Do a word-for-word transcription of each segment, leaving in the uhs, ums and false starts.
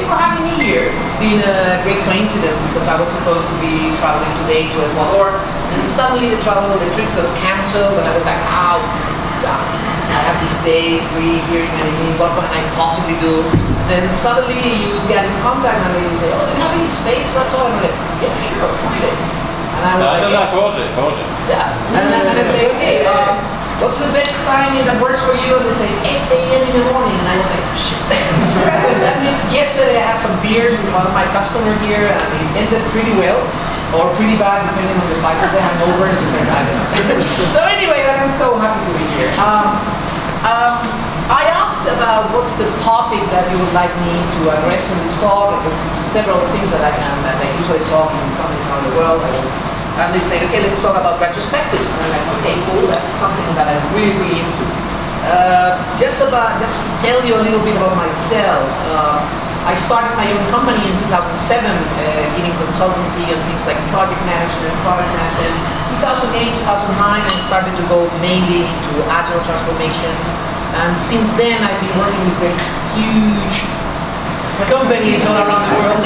for having me here. It's been a great coincidence because I was supposed to be traveling today to Ecuador, and suddenly the travel, the trip got cancelled, and I was like, oh, God, I have this day free here in Medellín, what can I possibly do? And suddenly you get in contact and you say, oh, do you have any space for a talk? And I'm like, yeah, sure, find it. And I was I like, don't yeah. know, project, project. Yeah, and then and I say, okay, um, what's the best time that works for you? And they say eight A M in the morning, and I was like, shit. That means yesterday I had some beers with one of my customers here, and it ended pretty well, or pretty bad, depending on the size of the hangover. So anyway, I'm so happy to be here. Um, um, I asked about what's the topic that you would like me to address in this talk. There's several things that I can, that I usually talk in companies around the world. I And they say, okay, let's talk about retrospectives. And I'm like, okay, cool, that's something that I'm really, really into. Uh, just about, just to tell you a little bit about myself, uh, I started my own company in two thousand seven, uh, giving consultancy on things like project management, product management. two thousand eight, two thousand nine, I started to go mainly into agile transformations. And since then, I've been working with very huge companies all around the world.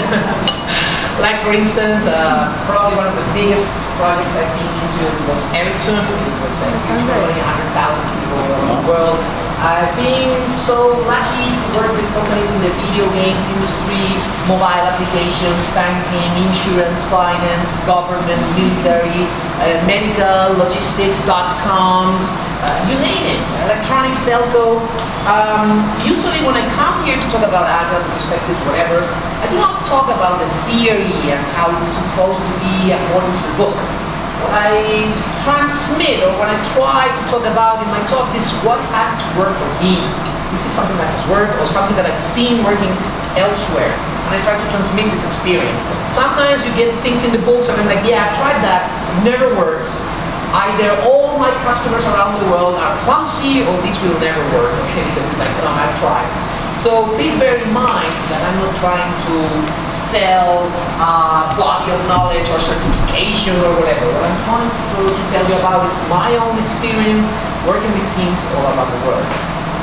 Like for instance, uh, probably one of the biggest projects I've been into was Ericsson. It was a huge company, one hundred thousand people all around the world. I've been so lucky to work with companies in the video games industry, mobile applications, banking, insurance, finance, government, military, uh, medical, logistics, dot-coms, uh, you name it, electronics, telco. Um, usually when I come here to talk about Agile Retrospectives, whatever, I do not talk about the theory and how it's supposed to be according to the book. What I transmit, or what I try to talk about in my talks, is what has worked for me. This is something that has worked, or something that I've seen working elsewhere, and I try to transmit this experience. Sometimes you get things in the books and I'm like, yeah, I've tried that, it never works. Either all my customers around the world are clumsy, or this will never work, okay, because it's like, oh, I've tried. So please bear in mind that I'm not trying to sell a body of knowledge or certification or whatever. What I'm trying to, do, to tell you about is my own experience working with teams all around the world.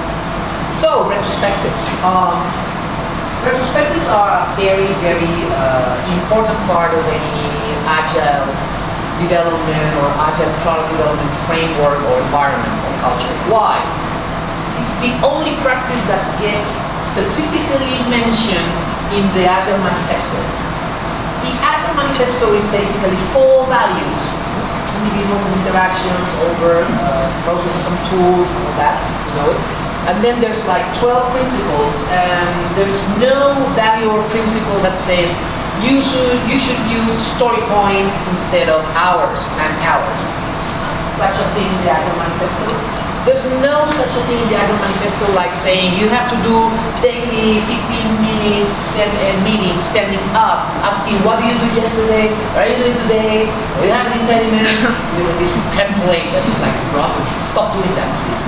So, retrospectives. Um, retrospectives are a very, very uh, important part of any agile development or agile product development framework or environment or culture. Why? It's the only practice that gets specifically mentioned in the Agile Manifesto. The Agile Manifesto is basically four values: individuals and interactions over uh, processes and tools and all that, you know it. And then there's like twelve principles, and there's no value or principle that says you should, you should use story points instead of hours and hours. Such a thing in the Agile Manifesto. There's no such a thing in the Agile Manifesto like saying you have to do daily fifteen minutes stand, uh, meetings standing up, asking what did you do yesterday, what are you doing today, do you have an impediment? So this template that is like, Rob, stop doing that, please.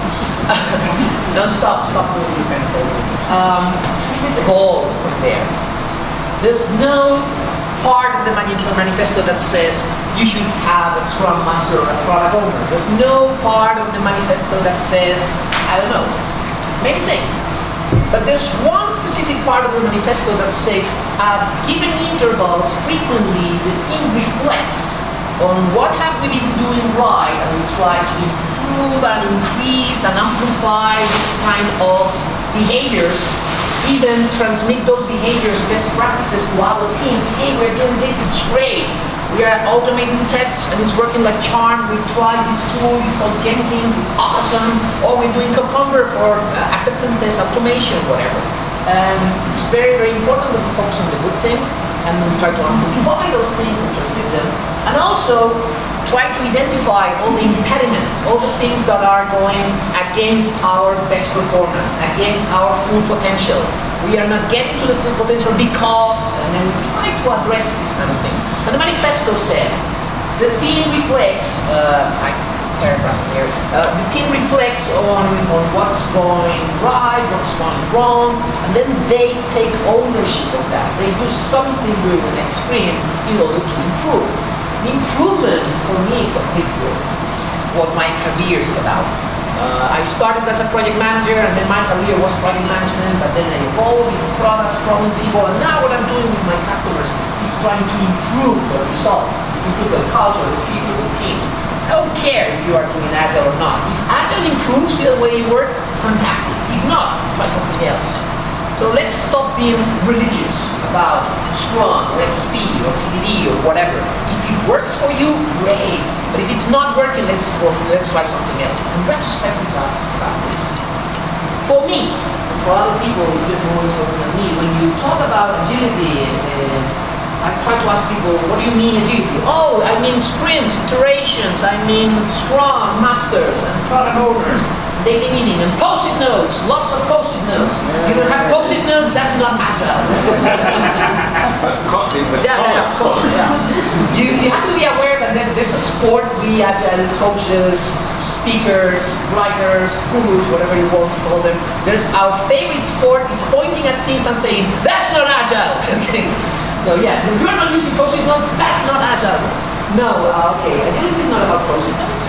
No, stop, stop doing this kind of thing. Um, evolve from there. There's no part of the manifesto that says you should have a Scrum Master or a product owner. There's no part of the manifesto that says, I don't know, many things. But there's one specific part of the manifesto that says at given intervals, frequently, the team reflects on what have we been doing right, and we try to improve and increase and amplify this kind of behaviors. Even transmit those behaviors, best practices to other teams. Hey, we're doing this, it's great. We are automating tests and it's working like charm. We tried this tool, it's called Jenkins, it's awesome. Or we're doing Cucumber for uh, acceptance test automation, whatever. And it's very, very important that we focus on the good things and we try to amplify those things and transmit them. And also try to identify all the impediments, all the things that are going against our best performance, against our full potential. We are not getting to the full potential because, and then we try to address these kind of things. And the manifesto says, the team reflects, uh, I paraphrasing here, uh, the team reflects on, on what's going right, what's going wrong, and then they take ownership of that. They do something during the next sprint in order to improve. Improvement, for me, it's a big word. It's what my career is about. Uh, I started as a project manager, and then my career was project management, but then I evolved into products, problem people, and now what I'm doing with my customers is trying to improve the results, improve the culture, the people, the teams. I don't care if you are doing Agile or not. If Agile improves the way you work, fantastic. If not, try something else. So let's stop being religious about Scrum or X P or T D D or whatever. If it works for you, great. But if it's not working, let's well, let's try something else. And retrospectives are about this. For me, and for other people a bit more important than me, when you talk about agility, uh, I try to ask people, what do you mean agility? Oh, I mean sprints, iterations, I mean Scrum masters and product owners. Daily meeting and post-it notes, lots of post-it notes. You don't have post-it notes, that's not Agile. But copy, but yeah, yeah, of course. Yeah. You, you have to be aware that there's a sport, we Agile coaches, speakers, writers, gurus, whatever you want to call them. There's our favorite sport is pointing at things and saying, that's not Agile. Okay. So yeah, if you're not using post-it notes, that's not Agile. No, uh, okay, agility is not about post-it notes.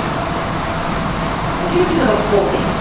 Agility is about four things.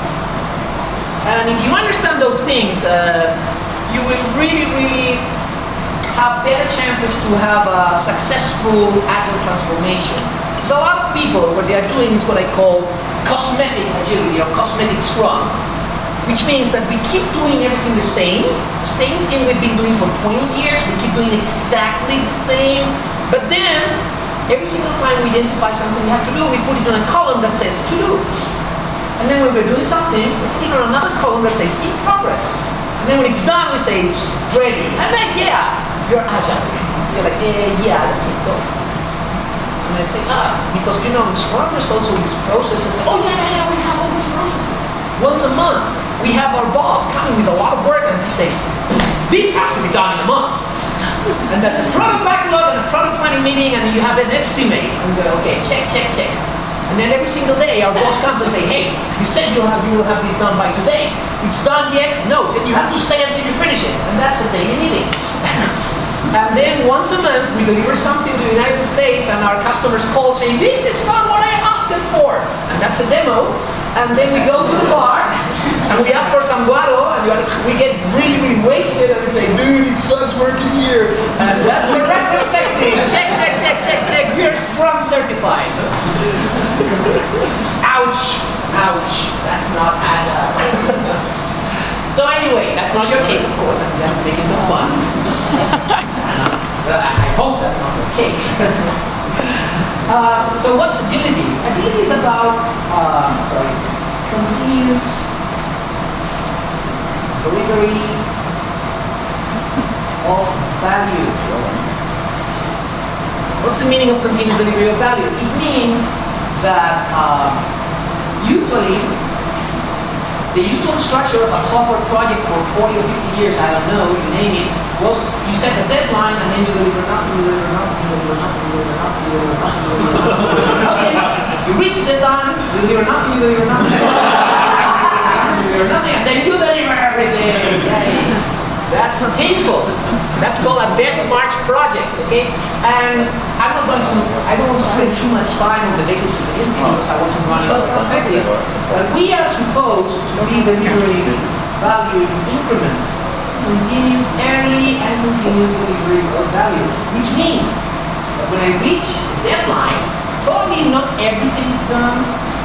And if you understand those things, uh, you will really, really have better chances to have a successful Agile transformation. So a lot of people, what they are doing is what I call cosmetic agility or cosmetic Scrum, which means that we keep doing everything the same, the same thing we've been doing for twenty years, we keep doing exactly the same, but then every single time we identify something we have to do, we put it on a column that says to do. And then when we're doing something, we put it on another column that says in progress. And then when it's done, we say it's ready. And then, yeah, you're Agile. You're like, eh, yeah, I don't think so. And I say, ah, because you know, in Scrum there's also these processes. Oh yeah, yeah, yeah, we have all these processes. Once a month, we have our boss coming with a lot of work and he says, this has to be done in a month. And that's a product backlog and a product planning meeting, and you have an estimate. And go, okay, check, check, check. And then every single day, our boss comes and say, hey, you said you, have, you will have this done by today. It's done yet? No. Then you have to stay until you finish it. And that's a daily meeting. And then once a month, we deliver something to the United States, and our customers call saying, this is not what I asked them for. And that's a demo. And then we go to the bar, and we ask for some guaro, and we get really, really wasted, and we say, dude, it sucks working here. And that's the retrospective. Check, check, check, check, check. We are Scrum certified. Ouch. Ouch. That's not Agile. So anyway, that's not your case, of course. I'm just making some fun. I hope that's not your case. Uh, so what's agility? Agility is about, uh, sorry, continuous delivery of value. What's the meaning of continuous delivery of value? It means that uh, usually the usual structure of a software project for forty or fifty years, I don't know, you name it, was you set the deadline and then you deliver nothing, you deliver nothing, you deliver nothing, you deliver nothing, you deliver nothing, you deliver nothing, you deliver nothing. You reach the deadline, you deliver nothing, you deliver nothing, you deliver nothing, and then you deliver everything. Yay. That's painful. That's called a death march project, okay? And I'm not going to, I don't want to spend too much time on the basics of agility because I want to run out of perspective. But we are supposed to be delivering value in increments. Continuous early and continuous delivery of value, which means that when I reach the deadline, probably not everything is done,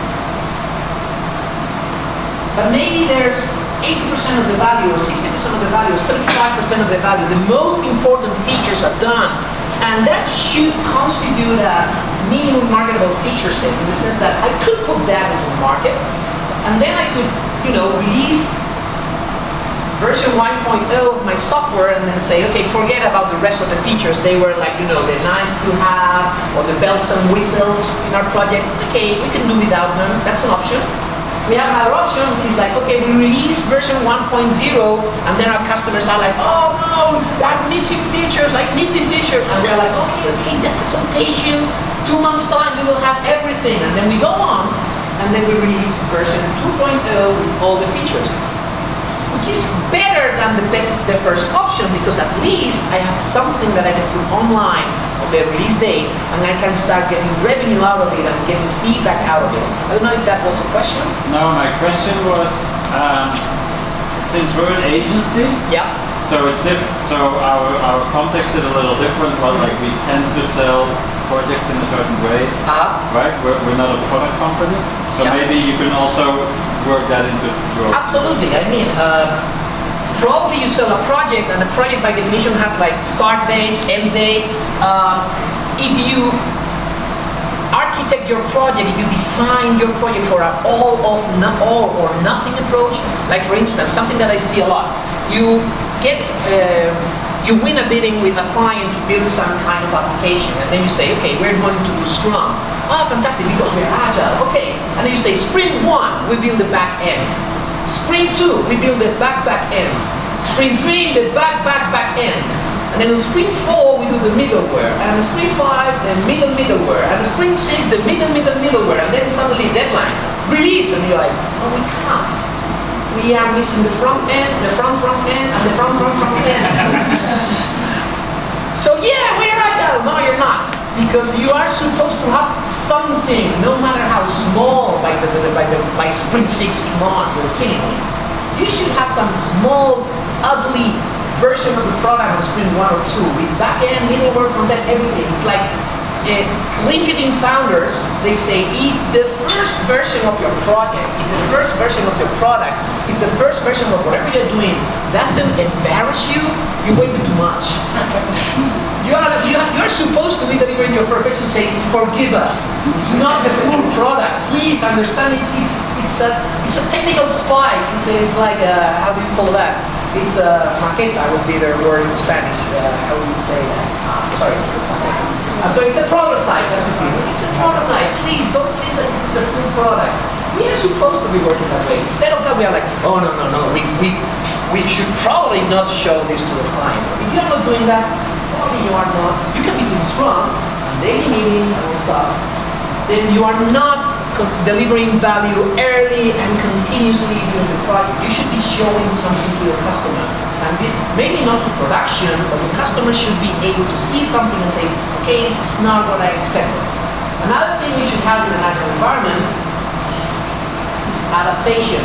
but maybe there's eighty percent of the value, or sixty percent of the value, or seventy-five percent of the value. The most important features are done, and that should constitute a minimum marketable feature set in the sense that I could put that into the market, and then I could, you know, release version one point oh of my software and then say, okay, forget about the rest of the features. They were like, you know, the nice to have or the bells and whistles in our project. Okay, we can do without them. That's an option. We have another option, which is like, okay, we release version one point oh, and then our customers are like, oh no, I'm missing features, I need the features. And we're like, okay, okay, just have some patience. Two months time, we will have everything. And then we go on, and then we release version two point oh with all the features, which is better than the best, the first option, because at least I have something that I can put online, the release date, and I can start getting revenue out of it and getting feedback out of it. I don't know if that was a question. No, my question was, um, since we're an agency, yeah. So it's different. So our our context is a little different. But like we tend to sell projects in a certain way, uh-huh. right? We're, we're not a product company, so yeah. maybe you can also work that into your. Absolutely. I mean, uh, probably you sell a project, and a project by definition has like start date, end date. Uh, if you architect your project, if you design your project for an all of no, all or nothing approach, like for instance, something that I see a lot, you get uh, you win a bidding with a client to build some kind of application, and then you say, okay, we're going to do Scrum. Ah, fantastic, because we're Agile. Okay, and then you say, Sprint one, we build the back end. Sprint two, we build the back back end. Sprint three, the back back back end. And then in Sprint four, we do the middleware. And in Sprint five, the middle middleware. And in Sprint six, the middle middle middleware. And then suddenly deadline, release, and you're like, oh, we can't. We are missing the front end, the front front end, and the front front front end. So yeah, we're Agile. No, you're not, because you are supposed to have something, no matter how small. By the, the by the by Sprint six, come on, you're kidding me. You should have some small, ugly version of the product on Sprint one or two with back end, middleware, front end, everything. It's like uh, LinkedIn founders, they say if the first version of your project, if the first version of your product, if the first version of whatever you're doing doesn't embarrass you, you waited too much. You are, you are, you're supposed to be delivering your first version saying, forgive us, it's not the full product. Please understand, it's, it's, it's, a, it's a technical spike. It's, it's like, a, how do you call that? It's a maqueta would be the word in Spanish. Uh, how would you say that? Uh, sorry. Uh, so it's a prototype. It's a prototype. Please don't think that this is the full product. We are supposed to be working that way. Instead of that, we are like, oh no no no, we we we should probably not show this to the client. If you are not doing that, probably you are not. You can be doing Scrum, daily meetings and all stuff. Then you are not delivering value early and continuously during the project. You should be showing something to your customer. And this, maybe not to production, but the customer should be able to see something and say, okay, this is not what I expected. Another thing we should have in an agile environment is adaptation.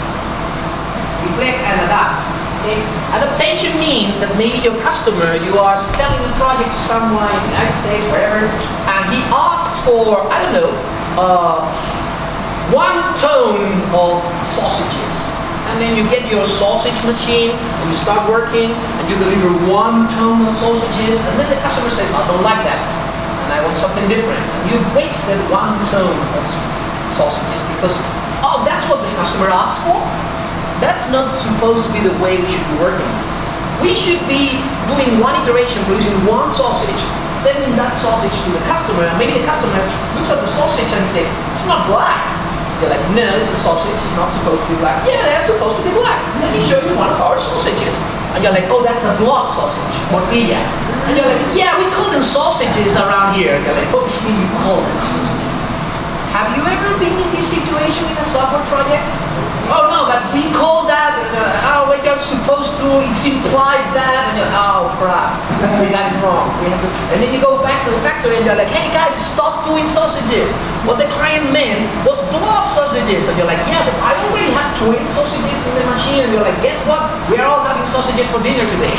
Reflect and adapt. Okay? Adaptation means that maybe your customer, you are selling a project to someone in the United States, wherever, and he asks for, I don't know, Uh, one ton of sausages, and then you get your sausage machine and you start working and you deliver one ton of sausages, and then the customer says, I don't like that and I want something different, and you wasted one ton of sausages because, oh, that's what the customer asked for. That's not supposed to be the way we should be working. We should be doing one iteration, producing one sausage, sending that sausage to the customer, and maybe the customer looks at the sausage and he says, it's not black. You're like, no, it's a sausage, it's not supposed to be black. Yeah, they're supposed to be black. Let me show you one of our sausages. And you're like, oh, that's a blood sausage, morcilla. And you're like, yeah, we call them sausages around here. And you're like, what do you mean you call them sausages? Have you ever been in this situation in a software project? Oh no, but we call that, uh, oh, we're not supposed to, it's implied that, and you're, oh crap, we got it wrong. We have to, and then you go back to the factory and you're like, hey guys, stop doing sausages. What the client meant was blood sausages. And you're like, yeah, but I already have twenty sausages in the machine. And you're like, guess what? We are all having sausages for dinner today.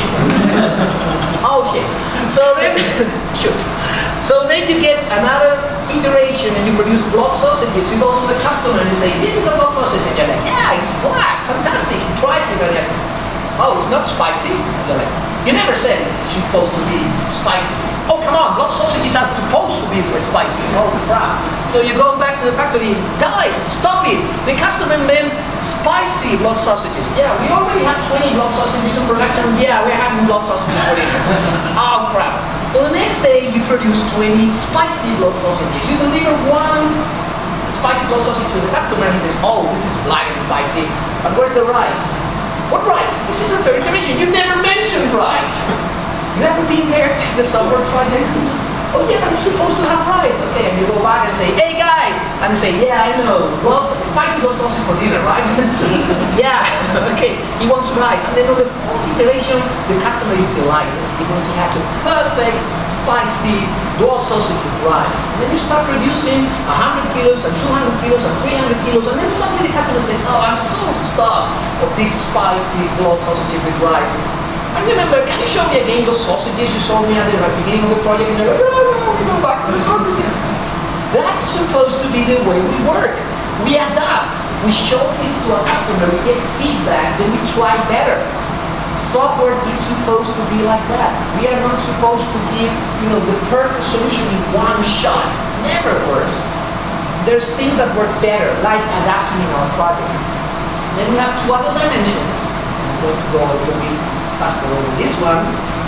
Oh shit. So then, shoot. So then you get another iteration and you produce blood sausages. You go to the customer and you say, this is a blood sausage. And you're like, yeah, it's black, fantastic. He tries it and you're like, oh, it's not spicy. And you're like, you never said it's supposed to be spicy. Oh, come on, blood sausages are supposed to be spicy. Oh, crap. So you go back to the factory, guys, stop it. The customer meant spicy blood sausages. Yeah, we already have twenty blood sausages in production. Yeah, we're having blood sausages for dinner. Oh, crap. So the next day you produce twenty spicy blood sausages. You deliver one spicy blood sausage to the customer and he says, oh, this is black and spicy, but where's the rice? What rice? This is the third iteration. You never mentioned rice. You ever been there, the software project? Oh yeah, but it's supposed to have rice. Okay, and you go back and say, hey hey guys, and they say, yeah, I know, well, spicy goes also for dinner, right? Yeah, okay, he wants rice. And then on the fourth iteration, the customer is delighted because he has the perfect spicy dual sausage with rice. And then you start producing one hundred kilos and two hundred kilos and three hundred kilos, and then suddenly the customer says, oh, I'm so stuffed of this spicy dual sausage with rice. And remember, can you show me again those sausages you sold me at the beginning of the project? And you're like, no, no, we go back to the sausages. That's supposed to be the way we work. We adapt. We show things to our customer. We get feedback. Then we try better. Software is supposed to be like that. We are not supposed to give, you know, the perfect solution in one shot. Never works. There's things that work better, like adapting in our projects. Then we have two other dimensions. I'm going to go a little bit faster over this one.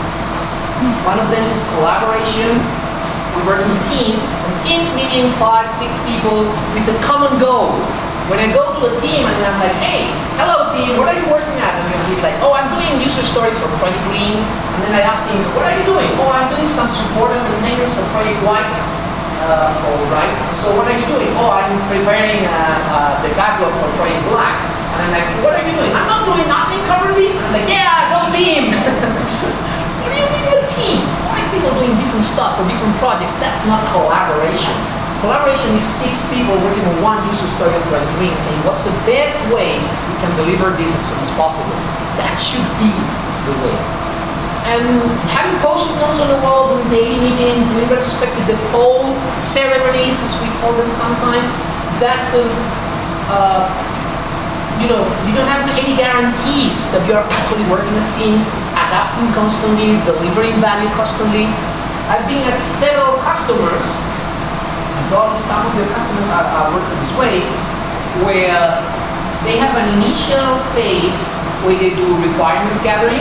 One of them is collaboration. We work in teams, and teams meaning five, six people with a common goal. When I go to a team and I'm like, hey, hello team, what are you working at? And he's like, oh, I'm doing user stories for Project Green. And then I ask him, what are you doing? Oh, I'm doing some support and maintenance for Project White. Uh, all right, so what are you doing? Oh, I'm preparing uh, uh, the backlog for Project Black. And I'm like, what are you doing? I'm not doing nothing currently. And I'm like, yeah, go team. What do you mean a team? Five people doing different stuff for different projects. That's not collaboration. Collaboration is six people working on one user story of Project Green and saying, what's the best way we can deliver this as soon as possible? That should be the way. And having post-it notes on the wall, doing daily meetings, doing retrospective, the whole ceremonies, as we call them sometimes, that's a, uh, you know, you don't have any guarantees that you are actually working as teams, adapting constantly, delivering value constantly. I've been at several customers, and probably some of your customers are, are working this way, where they have an initial phase where they do requirements gathering.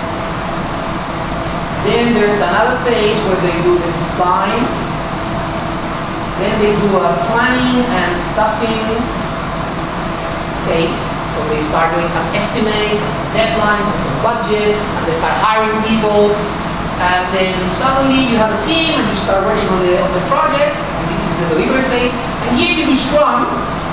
Then there's another phase where they do the design. Then they do a planning and stuffing phase. So they start doing some estimates, some deadlines, and some budget, and they start hiring people. And then suddenly you have a team and you start working on the, on the project, and this is the delivery phase. And here you do Scrum,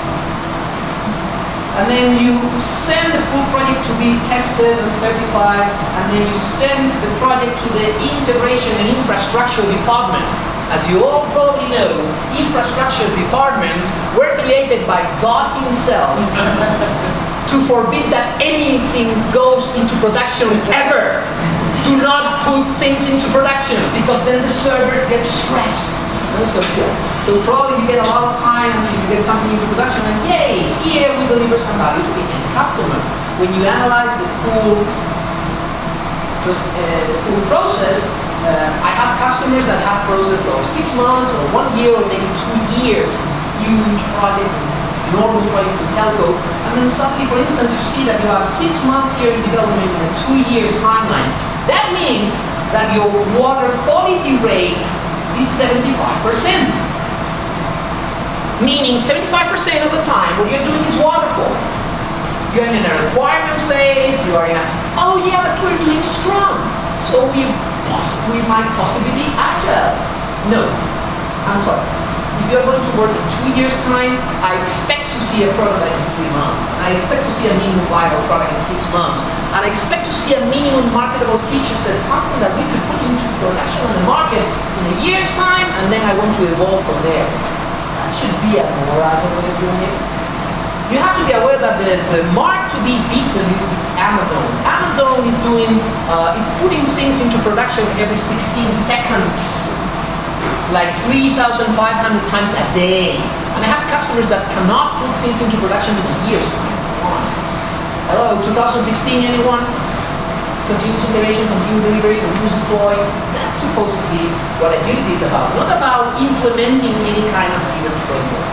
and then you send the full project to be tested and certified, and then you send the project to the integration and infrastructure department. As you all probably know, infrastructure departments were created by God himself to forbid that anything goes into production ever. Do not put things into production, because then the servers get stressed. So, so probably you get a lot of time until you get something into production, and yay, here we deliver some value to the end customer. When you analyze the full, just, uh, the full process, uh, I have customers that have processed over six months, or one year, or maybe two years, huge projects, enormous projects in telco, and then suddenly, for instance, you see that you have six months here in development and a two years timeline. That means that your water quality rate is seventy-five percent. Meaning seventy-five percent of the time what you're doing is waterfall. You're in a requirement phase, you are in a, oh yeah, but we're doing Scrum, so we, poss we might possibly be Agile. No, I'm sorry. If you're going to work in two years time, I expect to see a prototype in three months. I expect to see a minimum viable product in six months. And I expect to see a minimum marketable feature set, something that we could put into production on the market in a year's time, and then I want to evolve from there. That should be a more agile way of doing it. You have to be aware that the, the mark to be beaten is Amazon. Amazon is doing, uh, it's putting things into production every sixteen seconds. Like three thousand five hundred times a day. And I have customers that cannot put things into production in a year's time. Come on. Hello, two thousand sixteen, anyone? Continuous integration, continuous delivery, continuous deploy. That's supposed to be what agility is about. Not about implementing any kind of given framework.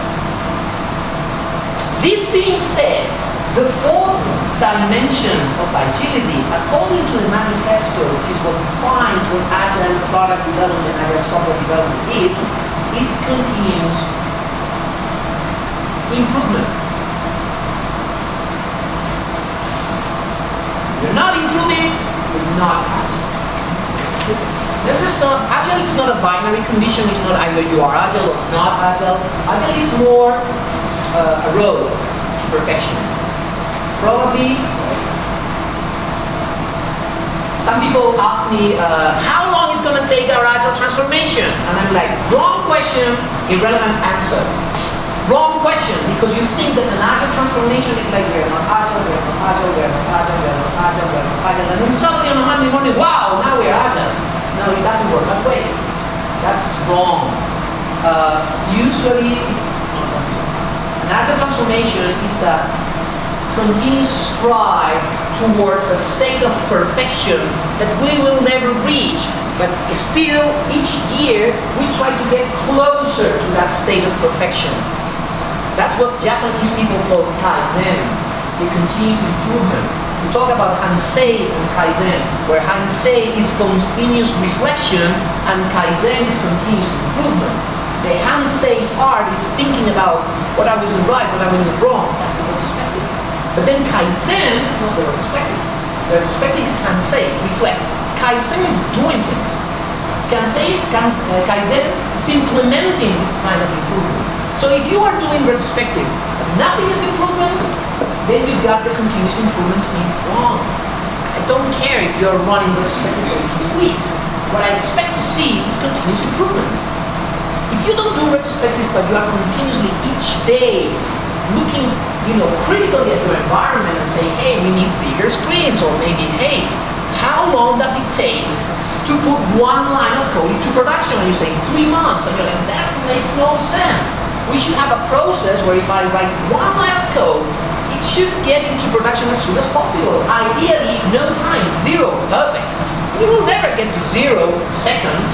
This being said, the fourth dimension of agility, according to the manifesto, which is what defines what agile product development and agile software development is, it's continuous improvement. You're not improving, you're not agile. There's not, Agile is not a binary condition. It's not either you are Agile or not Agile. Agile is more uh, a road to perfection. Probably, some people ask me, uh, how long is going to take our Agile transformation? And I'm like, wrong question, irrelevant answer. Wrong question, because you think that an Agile transformation is like, we're not Agile, we're not Agile, we're not Agile, we're not Agile, we're not Agile, and then suddenly on a Monday morning, wow, now we're Agile. No, it doesn't work that way. That's wrong. Uh, usually, it's not that way. An Agile transformation is a continuous strive towards a state of perfection that we will never reach, but still, each year, we try to get closer to that state of perfection. That's what Japanese people call Kaizen, the continuous improvement. We talk about Hansei and Kaizen, where Hansei is continuous reflection and Kaizen is continuous improvement. The Hansei part is thinking about what are we doing right, what are we doing wrong. That's a retrospective. But then Kaizen is not the retrospective. The retrospective is Hansei, reflect. Kaizen is doing things. Kansei, Kans, uh, Kaizen is implementing this kind of improvement. So if you are doing retrospectives, but nothing is improvement, then you got the continuous improvement thing wrong. I don't care if you're running retrospectives every three weeks. What I expect to see is continuous improvement. If you don't do retrospectives, but you are continuously each day looking, you know, critically at your environment and saying, hey, we need bigger screens, or maybe, hey, how long does it take to put one line of code into production? And you say three months, and you're like, that makes no sense. We should have a process where if I write one line of code, it should get into production as soon as possible. Ideally, no time, zero, perfect. We will never get to zero seconds.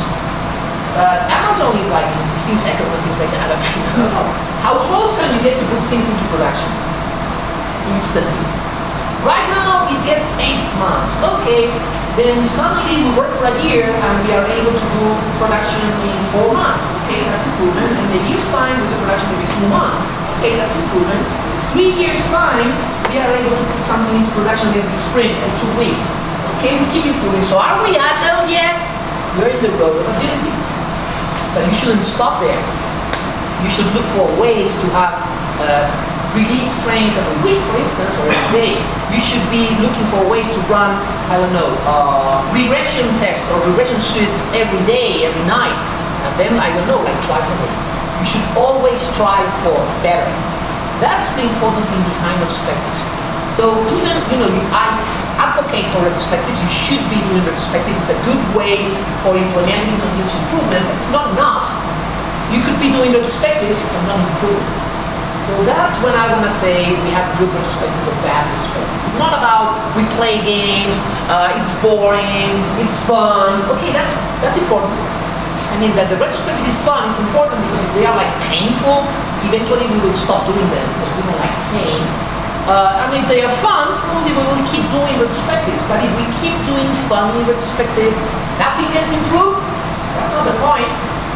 Uh, Amazon is like in sixteen seconds and things like that. I don't know. How close can you get to put things into production? Instantly. Right now, it gets eight months. Okay, then suddenly we work for a year and we are able to do production in four months. Okay, that's improvement. And in a year's time, we do production maybe two months. Okay, that's improvement. In three years' time, we are able to put something into production every sprint or two weeks. Okay, we keep improving. So are we Agile yet? We're in the road of agility. But you shouldn't stop there. You should look for ways to have uh, release trains every week, for instance, or every day. You should be looking for ways to run, I don't know, uh, regression tests or regression suites every day, every night. And then, I don't know, like twice a day. You should always strive for better. That's the important thing behind retrospectives. So even, you know, I advocate for retrospectives. You should be doing retrospectives. It's a good way for implementing continuous improvement, but it's not enough. You could be doing retrospectives and not improving. So that's when I want to say we have good retrospectives or bad retrospectives. It's not about we play games, uh, it's boring, it's fun. Okay, that's that's important. I mean, that the retrospective is fun is important because if they are like painful, eventually we will stop doing them because we don't like pain. Uh, I mean, if they are fun, probably we will keep doing retrospectives. But if we keep doing funny retrospectives, nothing gets improved. That's not the point.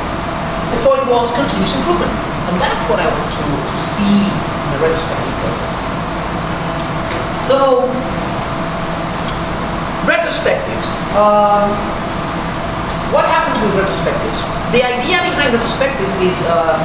The point was continuous improvement. And that's what I want to, to see in the retrospective process. So, retrospectives. Um, what happens with retrospectives? The idea behind retrospectives is, uh,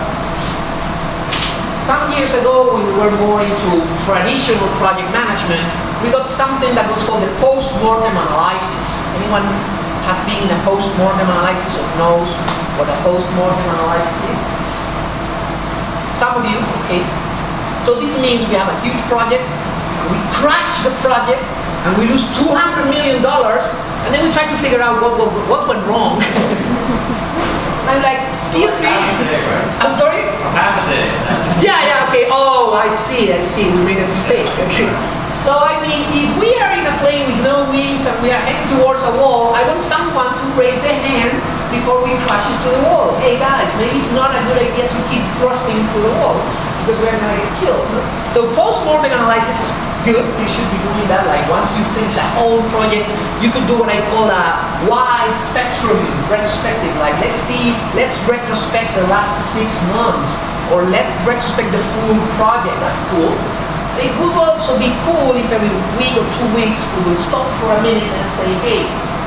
some years ago when we were more into traditional project management, we got something that was called the post-mortem analysis. Anyone has been in a post-mortem analysis or knows what a post-mortem analysis is? Some of you, okay. So this means we have a huge project, and we crash the project, and we lose two hundred million dollars, and then we try to figure out what, what, what went wrong. I'm like, excuse me? Day, right? I'm sorry? Half a day. Yeah, yeah, okay. Oh, I see, I see. We made a mistake. Okay. So, I mean, if we are in a plane with no wings and we are heading towards a wall, I want someone to raise their hand before we crash into the wall. Hey guys, maybe it's not a good idea to keep thrusting into the wall because we're gonna get killed. So post-mortem analysis is good. You should be doing that. Like once you finish a whole project, you could do what I call a wide spectrum retrospective. Like let's see, let's retrospect the last six months, or let's retrospect the full project. That's cool. It would also be cool if every week or two weeks we will stop for a minute and say, hey,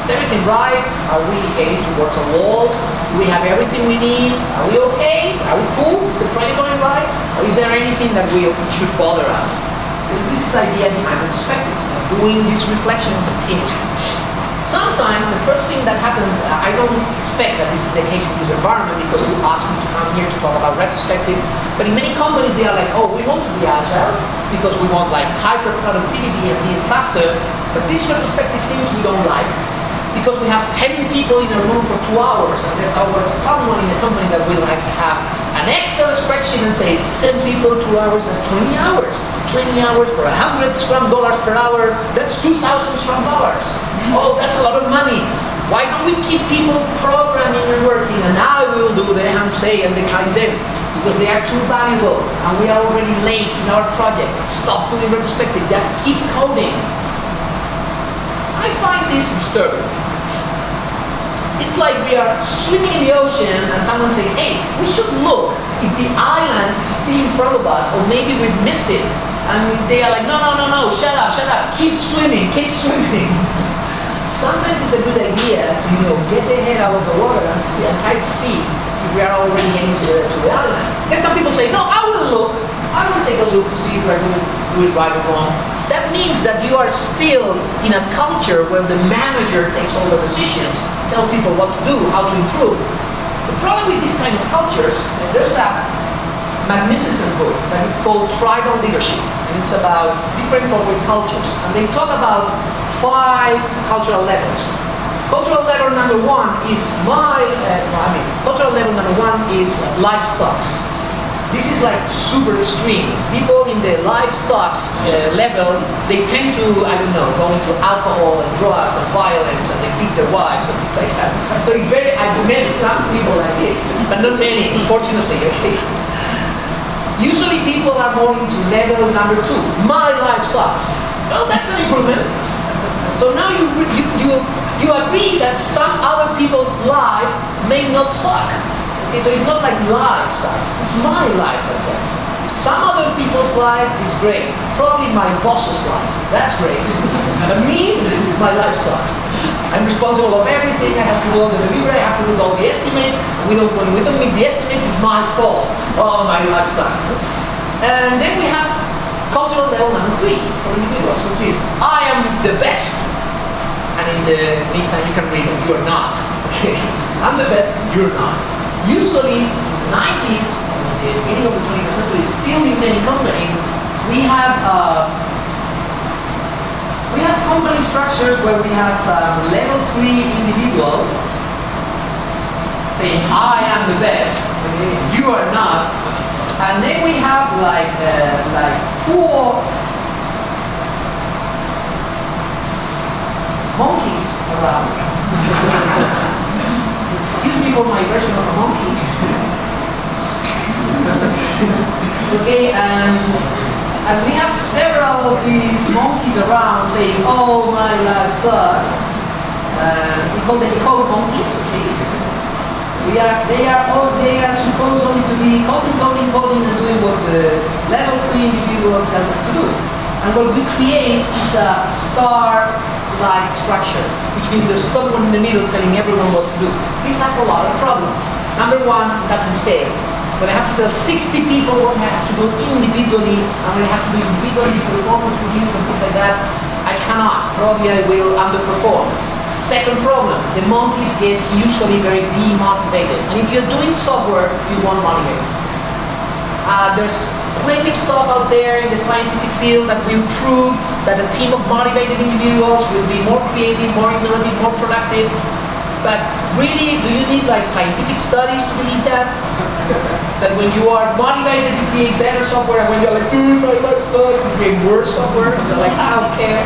Is everything right? Are we heading towards a wall? Do we have everything we need? Are we okay? Are we cool? Is the project going right? Or is there anything that we should bother us? Because this is the idea behind retrospectives, doing this reflection continuously. Sometimes the first thing that happens, uh, I don't expect that this is the case in this environment because you asked me to come here to talk about retrospectives, but in many companies they are like, oh, we want to be agile because we want like hyper productivity and being faster, but these retrospective things we don't like because we have ten people in a room for two hours and there's always someone in the company that will like have an Excel spreadsheet and say ten people, two hours, that's twenty hours. twenty hours for one hundred Scrum dollars per hour, that's two thousand Scrum dollars. Oh, that's a lot of money. Why don't we keep people programming and working and now we will do the Hansei and the Kaizen because they are too valuable and we are already late in our project. Stop doing retrospective, just keep coding. I find this disturbing. It's like we are swimming in the ocean and someone says, hey, we should look if the island is still in front of us or maybe we've missed it. And they are like, no, no, no, no, shut up, shut up, keep swimming, keep swimming. Sometimes it's a good idea to, you know, get the head out of the water and, see, and try to see if we are already heading to the, to the island. Then some people say, no, I will look, I will take a look to see if we're doing do it right or wrong. That means that you are still in a culture where the manager takes all the decisions, tell people what to do, how to improve. The problem with these kind of cultures, there's a magnificent book that is called Tribal Leadership, and it's about different corporate cultures, and they talk about five cultural levels. Cultural level number one is my, uh, I mean, cultural level number one is life sucks. This is like super extreme. People in the life sucks uh, level, they tend to, I don't know, go into alcohol and drugs and violence and they beat their wives and things like that. So it's very, I've met some people like this, but not many, unfortunately, okay? Usually people are more into level number two. My life sucks. Well, that's an improvement. So now you, you, you, you agree that some other people's life may not suck. Okay, so it's not like life sucks, it's my life that sucks. Some other people's life is great. Probably my boss's life, that's great. But me, my life sucks. I'm responsible of everything, I have to do all the delivery, I have to do all the estimates. We don't, when we don't meet the estimates, it's my fault. Oh, my life sucks. And then we have cultural level number three for individuals, which is, I am the best. And in the meantime, you can read it, you're not. Okay, I'm the best, you're not. Usually, nineties, the beginning of the twenty-first century, still in many companies, we have uh, we have company structures where we have some level three individual saying, I am the best, okay, you are not. And then we have like uh, like poor monkeys around. Excuse me for my version of a monkey. Okay, and, and we have several of these monkeys around saying, oh, my life sucks. Uh, we call them code monkeys, okay? We are, they, are all, they are supposed only to be coding, coding, coding, and doing what the level three individual tells them to do. And what we create is a star-like structure, which means there's someone in the middle telling everyone what to do. This has a lot of problems. Number one, it doesn't scale. When I have to tell sixty people what I have to do individually, and when I have to do individually performance reviews and things like that, I cannot. Probably I will underperform. Second problem, the monkeys get usually very demotivated. And if you're doing software, you won't motivate. Uh, there's plenty of stuff out there in the scientific field that will prove that a team of motivated individuals will be more creative, more innovative, more productive. But really, do you need like scientific studies to believe that? That when you are motivated, you create better software, and when you're like, dude, my life sucks, you create worse software, and you're like, I don't care.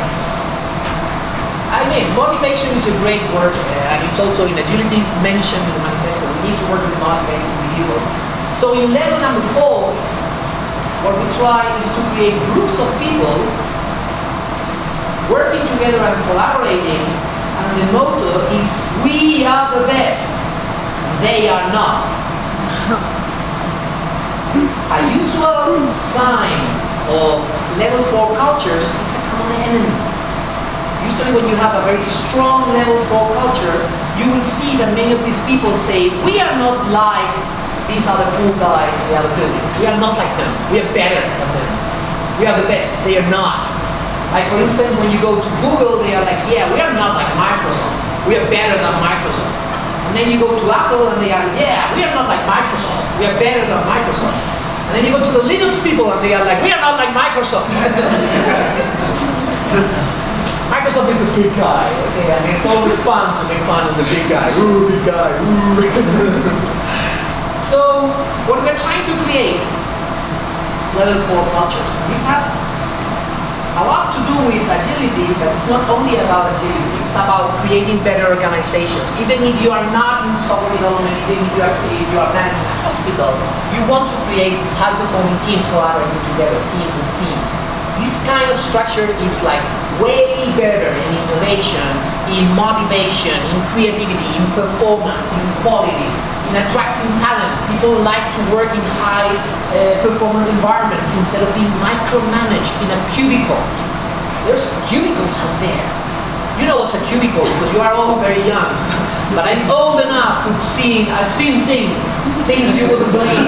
I mean, motivation is a great word, uh, and it's also in agility, it's mentioned in the manifesto. We need to work with motivated individuals. So in level number four, what we try is to create groups of people working together and collaborating, and the motto is, we are the best, they are not. A usual sign of level four cultures is a common enemy. usually when you have a very strong level four culture, you will see that many of these people say, we are not like these other cool guys in the other building. We are not like them. We are better than them. We are the best. They are not. Like for instance, when you go to Google, they are like, yeah, we are not like Microsoft. We are better than Microsoft. And then you go to Apple and they are, yeah, we are not like Microsoft. We are better than Microsoft. And then you go to the Linux people and they are like, we are not like Microsoft. Microsoft is the big guy, okay, and it's always fun to make fun of the big guy. Ooh, big guy, ooh. So, what we're trying to create is level four cultures. This has a lot to do with agility, but it's not only about agility, it's about creating better organizations. Even if you are not in software development, even if you are, if you are managing a hospital, you want to create high-performing teams collaborating together, teams with teams. This kind of structure is like way better in innovation, in motivation, in creativity, in performance, in quality, in attracting talent. People like to work in high uh, performance environments instead of being micromanaged in a cubicle. There's cubicles out there. You know what's a cubicle because you are all very young. But I'm old enough to see, I've seen things, things you wouldn't believe.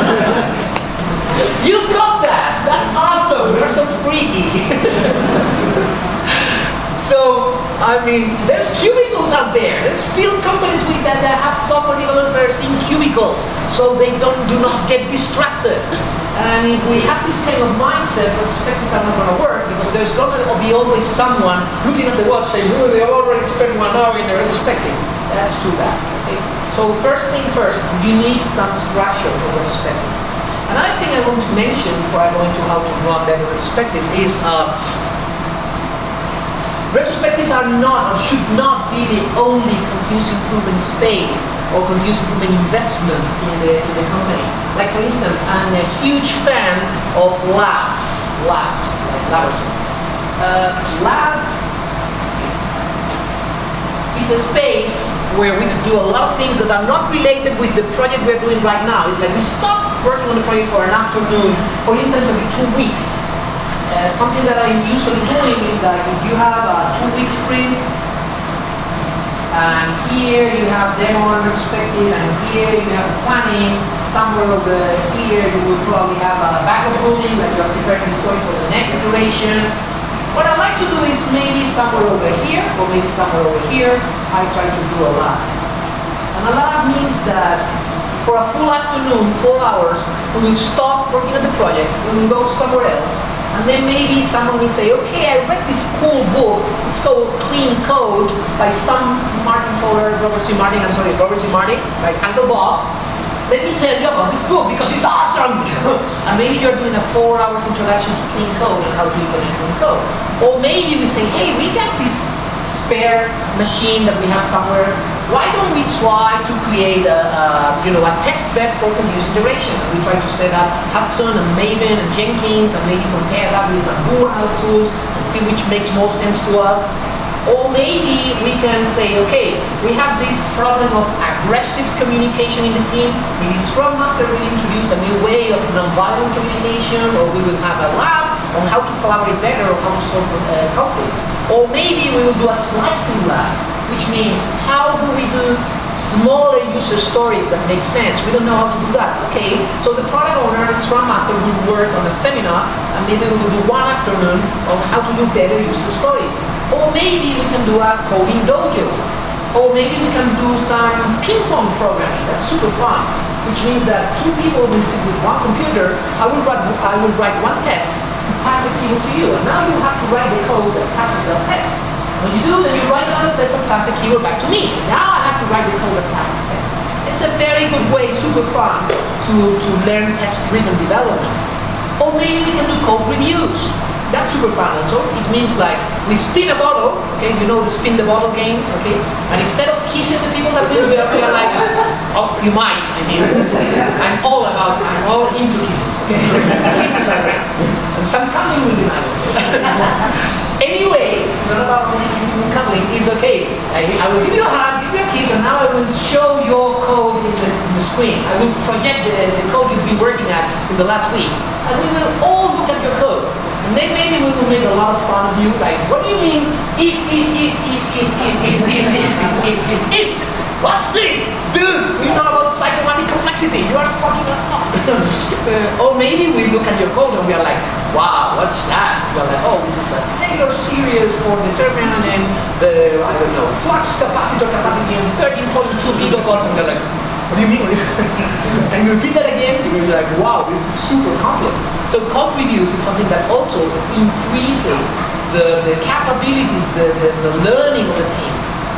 You got that! That's awesome! You're so freaky! So, I mean, there's cubicles out there. There's still companies with that that have software developers in cubicles so they don't do not get distracted. And if we have this kind of mindset, retrospectives are not going to work because there's going to be always someone looking at the watch saying, oh, they already spent one hour in the retrospective. That's too bad. Okay? So first thing first, you need some structure for retrospectives. Another thing I want to mention before I go into how to run better retrospectives is uh, retrospectives are not or should not be the only continuous improvement space or continuous improvement investment in the, in the company. Like for instance, I'm a huge fan of labs, labs, like laboratories. Uh, lab is a space where we could do a lot of things that are not related with the project we're doing right now. It's like we stop working on the project for an afternoon, for instance, every two weeks. Uh, something that I'm usually doing is that if you have a two-week sprint, and here you have demo and retrospective, and here you have planning, somewhere over here you will probably have a backup moving, like you're preparing the story for the next iteration. What I like to do is maybe somewhere over here, or maybe somewhere over here, I try to do a lab. And a lab means that for a full afternoon, four hours, we will stop working on the project, we will go somewhere else, and then maybe someone will say, okay, I read this cool book, it's called Clean Code by some Martin Fowler, Robert C. Martin, I'm sorry, Robert C. Martin, like Uncle Bob. Let me tell you about this book because it's awesome! And maybe you're doing a four hours introduction to Clean Code and how to implement Clean Code. Or maybe we say, hey, we got this spare machine that we have somewhere. Why don't we try to create a, a you know, a test bed for continuous integration? We try to set up Hudson and Maven and Jenkins and maybe compare that with Magoo and other tools and see which makes more sense to us. Or maybe we can say, okay, we have this problem of aggressive communication in the team. Maybe Scrum Master will introduce a new way of nonviolent communication, or we will have a lab on how to collaborate better or how to solve uh, conflicts. Or maybe we will do a slicing lab, which means how do we do smaller user stories that make sense? We don't know how to do that. Okay, so the product owner and Scrum Master will work on a seminar, and maybe we will do one afternoon on how to do better user stories. Or maybe we can do a coding dojo. Or maybe we can do some ping pong programming. That's super fun. Which means that two people will sit with one computer. I will write, I will write one test, pass the keyboard to you, and now you have to write the code that passes that test. When you do, then you write another test and pass the keyboard back to me. Now I have to write the code that passes the test. It's a very good way, super fun, to, to learn test-driven development. Or maybe we can do code reviews. That's super fun also. It means like we spin a bottle, okay? You know the spin the bottle game, okay? And instead of kissing the people that wins, we are, we are like, oh, you might, I mean. I'm all about, I'm all into kisses, okay? Kisses are great. And some cuddling will be nice also. Anyway, it's not about only kissing and cuddling, it's okay. I, I will give you a hug, give you a kiss, and now I will show your code in the, in the screen. I will project the, the code you've been working at in the last week. And we will all look at your code. And then maybe we will make a lot of fun of you, look like, what do you mean if, if, if, if, if, if, if, if, if, if, if, if, what's this? Dude, you know about psychomatic complexity, you are fucking up. uh, or maybe we look at your code and we are like, wow, what's that? We are like, oh, this is a Taylor series for determining the, I don't know, flux capacitor capacity in thirteen point two gigavolts, and we're like, what do you mean? And you repeat that again, because you're like, wow, this is super complex. So code reviews is something that also increases the, the capabilities, the, the, the learning of the team.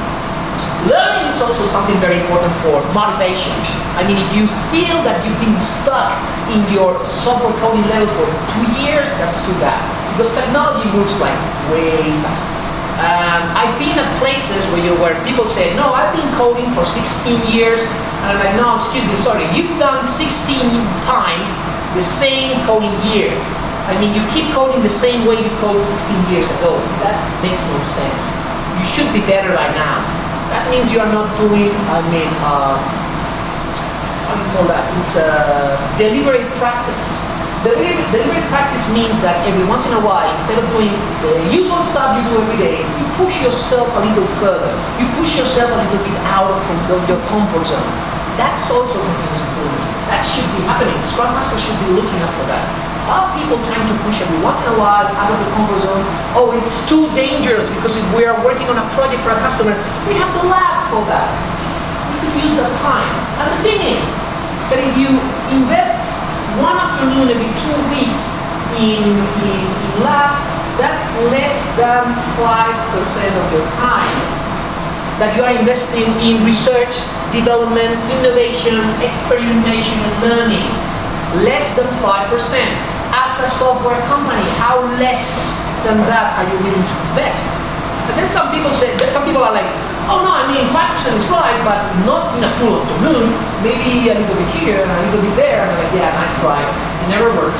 Learning is also something very important for motivation. I mean, if you feel that you've been stuck in your software coding level for two years, that's too bad. Because technology moves like way faster. Um, I've been at places where, you, where people say, no, I've been coding for sixteen years. And I'm like, no, excuse me, sorry, you've done sixteen times the same coding year. I mean, you keep coding the same way you coded sixteen years ago. That makes no sense. You should be better right now. That means you are not doing, I mean, uh, what do you call that? It's a deliberate practice. Deliberate, deliberate practice means that every once in a while, instead of doing the usual stuff you do every day, you push yourself a little further. You push yourself a little bit out of your comfort zone. That's also continuous improvement. That should be happening. Scrum Master should be looking after that. Are people trying to push every once in a while out of the comfort zone? Oh, it's too dangerous because if we are working on a project for a customer, we have the labs for that. We can use that time. And the thing is that if you invest one afternoon every two weeks in, in, in labs, that's less than five percent of your time that you are investing in research, development, innovation, experimentation, and learning. Less than five percent. As a software company, how less than that are you willing to invest? And then some people say, some people are like, oh no, I mean five percent is right, but not in a full afternoon, maybe a little bit here and a little bit there. And I'm like, yeah, nice try. It never works.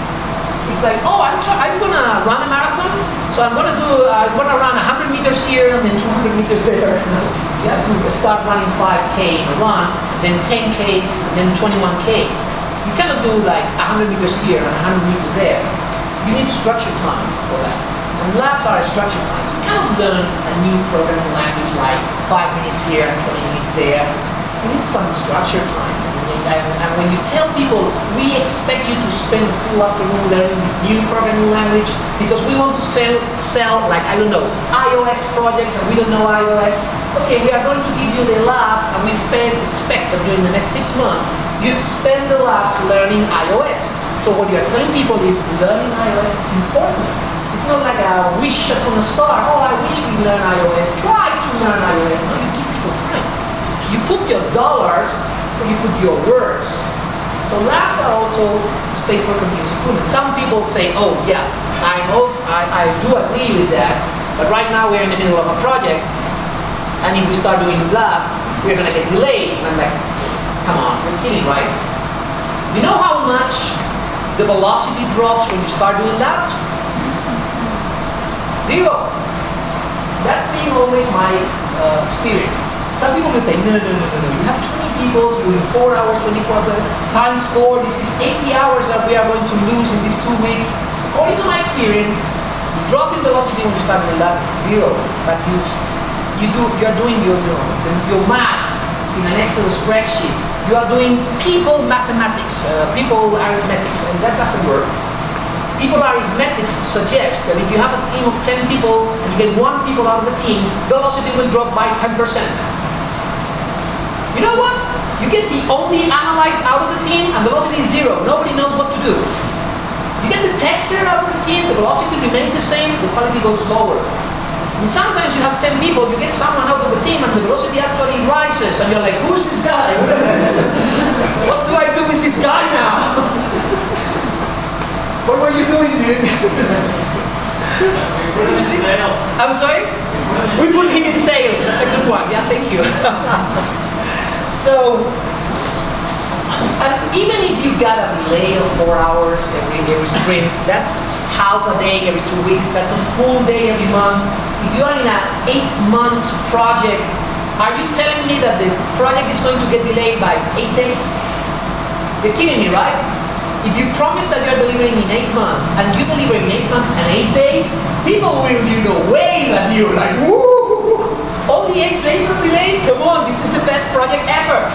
It's like, oh, I'm, I'm gonna run a marathon, so I'm gonna do, I'm gonna run one hundred meters here and then two hundred meters there. You have to start running five K in a run, then ten K, and then twenty-one K. You cannot do like one hundred meters here and one hundred meters there. You need structured time for that. And labs are structured times. You cannot learn a new programming language like five minutes here and twenty minutes there. You need some structured time. And, and when you tell people, we expect you to spend a full afternoon learning this new programming language because we want to sell, sell like, I don't know, iOS projects and we don't know iOS. Okay, we are going to give you the labs and we expect, expect that during the next six months, you'd spend the labs learning iOS. So what you are telling people is learning iOS is important. It's not like a wish upon a star. Oh, I wish we learn iOS. Try to learn iOS. No, you give people time. You put your dollars where you put your words. So labs are also space for continuous improvement. Some people say, oh yeah, I'm also, I, I do agree with that, but right now we're in the middle of a project, and if we start doing labs, we're gonna get delayed. And I'm like, come on, you're kidding, right? You know how much the velocity drops when you start doing labs? Zero. That's been always my uh, experience. Some people will say, no, no, no, no, no. You have twenty people doing four hours, twenty-four times four. This is eighty hours that we are going to lose in these two weeks. According to my experience, the drop in velocity when you start doing labs is zero. But you, you do, you're doing your, your, your maths in an Excel spreadsheet. You are doing people mathematics, uh, people arithmetics, and that doesn't work. People arithmetics suggests that if you have a team of ten people and you get one people out of the team, velocity will drop by ten percent. You know what? You get the only analyzed out of the team and velocity is zero. Nobody knows what to do. You get the tester out of the team, the velocity remains the same, the quality goes lower. And sometimes you have ten people, you get someone out of the team and the velocity actually rises and you're like, who's this guy? What do I do with this guy now? What were you doing, dude? I'm sorry? We put him in sales. That's a good one. Yeah, thank you. So, and even if you got a delay of four hours every, every sprint, that's half a day every two weeks. That's a full day every month. If you are in an eight months project, are you telling me that the project is going to get delayed by eight days? You're kidding me, right? If you promise that you're delivering in eight months and you deliver in eight months and eight days, people will, you know, wave at you like, woo! Only eight days of delay? Come on, this is the best project ever.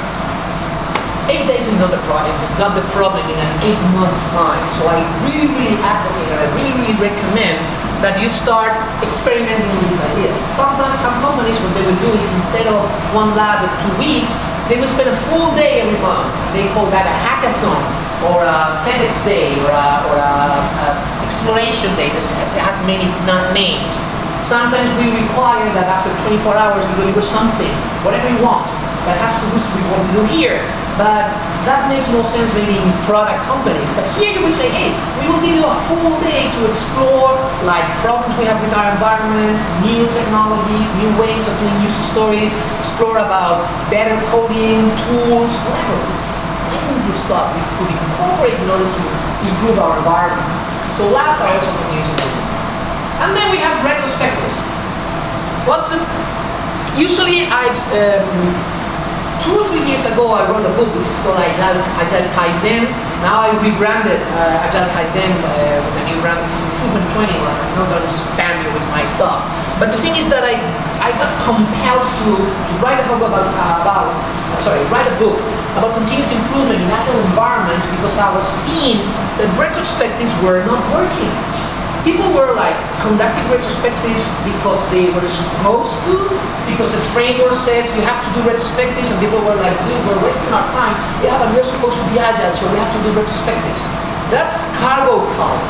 Eight days is not the project, it's not the problem in an eight months time. So I really, really advocate, and I really, really recommend that you start experimenting with these ideas. Sometimes some companies, what they will do is instead of one lab of two weeks, they will spend a full day every month. They call that a hackathon, or a FedEx day, or a, or a, a exploration day. It has many names. Sometimes we require that after twenty-four hours you deliver something, whatever you want, that has to do with what we do here. But that makes no sense maybe in product companies. But here you will say, hey, we will give you a full day to explore like problems we have with our environments, new technologies, new ways of doing user stories, explore about better coding, tools, whatever. It's plenty of stuff we could incorporate in order to improve our environments. So labs are also continuous improvement. And then we have retrospectives. What's it? Usually I've, um, two or three years ago I wrote a book which is called Agile, Agile Kaizen. Now I rebranded uh, Agile Kaizen uh, with a new brand which is Improvement twenty, where I'm not going to spam you with my stuff. But the thing is that I, I got compelled to, to write a book about, uh, about uh, sorry, write a book about continuous improvement in agile environments because I was seeing that retrospectives were not working. People were like conducting retrospectives because they were supposed to, because the framework says you have to do retrospectives, and people were like, dude, we're wasting our time. Yeah, but we're supposed to be agile, so we have to do retrospectives. That's cargo cult.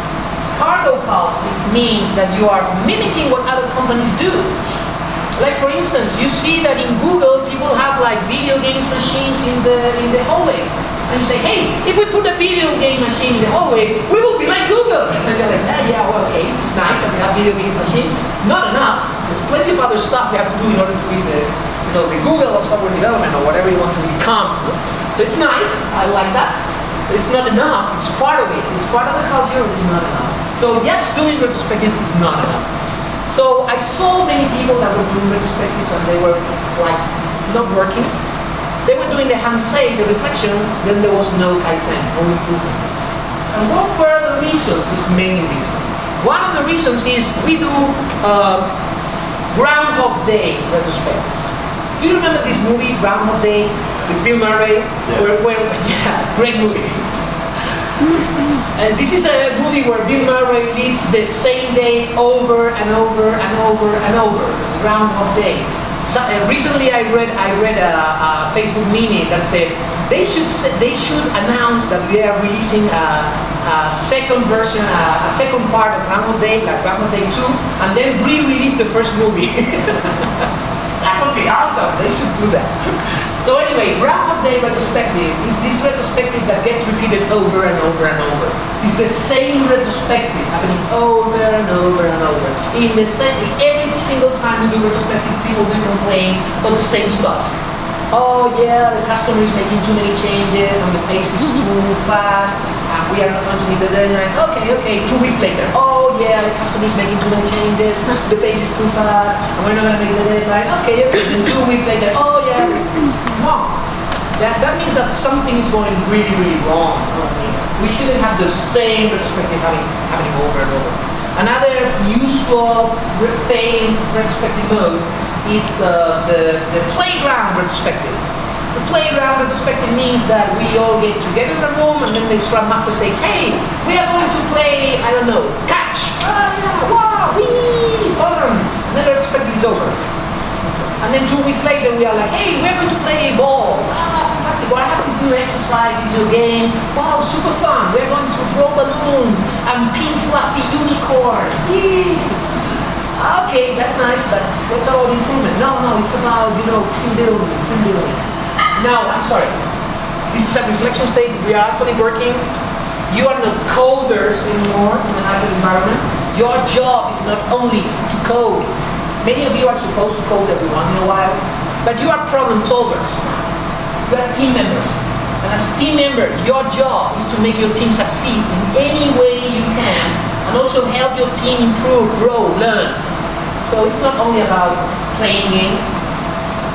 Cargo cult, it means that you are mimicking what other companies do. Like for instance, you see that in Google, people have like video games machines in the in the hallways. And you say, hey, if we put a video game machine in the hallway, we will be like Google. And they're like, ah, yeah, well, okay, it's nice that we have video game machine. It's not enough. There's plenty of other stuff we have to do in order to be the, you know, the Google of software development or whatever you want to become. So it's nice, I like that. But it's not enough, it's part of it. It's part of the culture, but it's not enough. So yes, doing retrospective is not enough. So I saw many people that were doing retrospectives and they were like not working. They were doing the Hansei, the reflection, then there was no Kaizen, no improvement. And what were the reasons? This mainly reason. One of the reasons is we do uh, Groundhog Day retrospectives. You remember this movie, Groundhog Day, with Bill Murray? Yeah. Where, where, yeah, great movie. And this is a movie where Bill Murray lives the same day over and over and over and over. It's Groundhog Day. So, uh, recently I read I read a, a Facebook meme that said they should say, they should announce that they are releasing a, a second version, a, a second part of Groundhog Day, like Groundhog Day two, and then re-release the first movie. That would be awesome. They should do that. So anyway, Groundhog Day retrospective is this retrospective that gets repeated over and over and over. It's the same retrospective happening over and over and over. In the same, every single time we do retrospectives, people will complain about the same stuff. Oh yeah, the customer is making too many changes and the pace is too fast and we are not going to meet the deadlines. Okay, okay, two weeks later. Oh yeah, the customer is making too many changes, the pace is too fast and we're not going to meet the deadline. Okay, okay, then two weeks later. Oh yeah, no. That, that means that something is going really, really wrong. We shouldn't have the same retrospective happening, happening over and over. Another usual failed retrospective mode is uh, the, the playground retrospective. The playground retrospective means that we all get together in a room and then the Scrum Master says, hey, we are going to play, I don't know, catch. Ah, yeah, wow, wee, fun. And then the retrospective is over. And then two weeks later we are like, hey, we're going to play ball. Ah, fantastic. Well, I have this new exercise into a game. Wow, super fun. We're going to throw balloons and pin fluffy unicorns. Yee. Okay, that's nice, but what's about improvement? No, no, it's about, you know, team building, team building. Now, I'm sorry. This is a reflection state. We are actually working. You are not coders anymore in an agile environment. Your job is not only to code. Many of you are supposed to code every once in a while, but you are problem solvers. You are team members. And as a team member, your job is to make your team succeed in any way you can, and also help your team improve, grow, learn. So it's not only about playing games.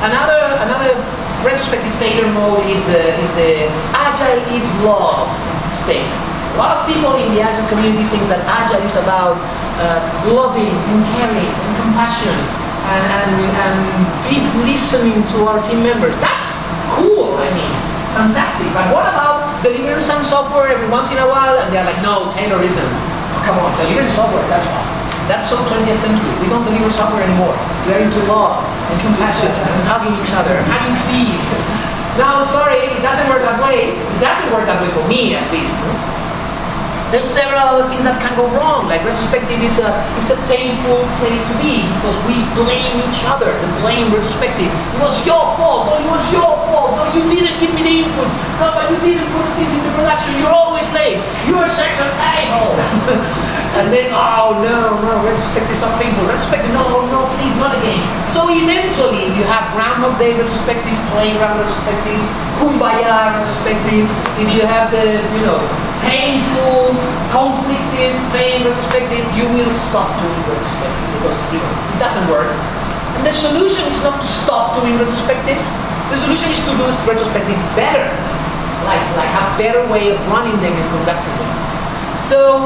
Another another retrospective failure mode is the is the agile is love. state. A lot of people in the Agile community think that Agile is about uh, loving and caring and compassion and, and, and deep listening to our team members. That's cool, I mean, fantastic. But what about delivering some software every once in a while? And they're like, no, Taylorism. Oh, come on, delivering software, that's all. That's so twentieth century. We don't deliver software anymore. We are into love and compassion and hugging each other and hugging trees. No, sorry, it doesn't work that way. It doesn't work that way for me, at least. No? There's several other things that can go wrong. Like retrospective is a, is a painful place to be because we blame each other. The blame retrospective. It was your fault. No, it was your fault. No, you didn't give me the inputs. No, but you didn't put things into production. You're always late. You're such an a-hole. And then, oh no, no, retrospectives are painful. Retrospective, no, no, please, not again. So eventually, if you have Groundhog Day retrospective, playground retrospectives, Kumbaya retrospective, if you have the, you know, painful, conflicted, pain retrospective, you will stop doing retrospective because, you know, it doesn't work. And the solution is not to stop doing retrospectives. The solution is to do retrospectives better, like, like a better way of running them and conducting them. So,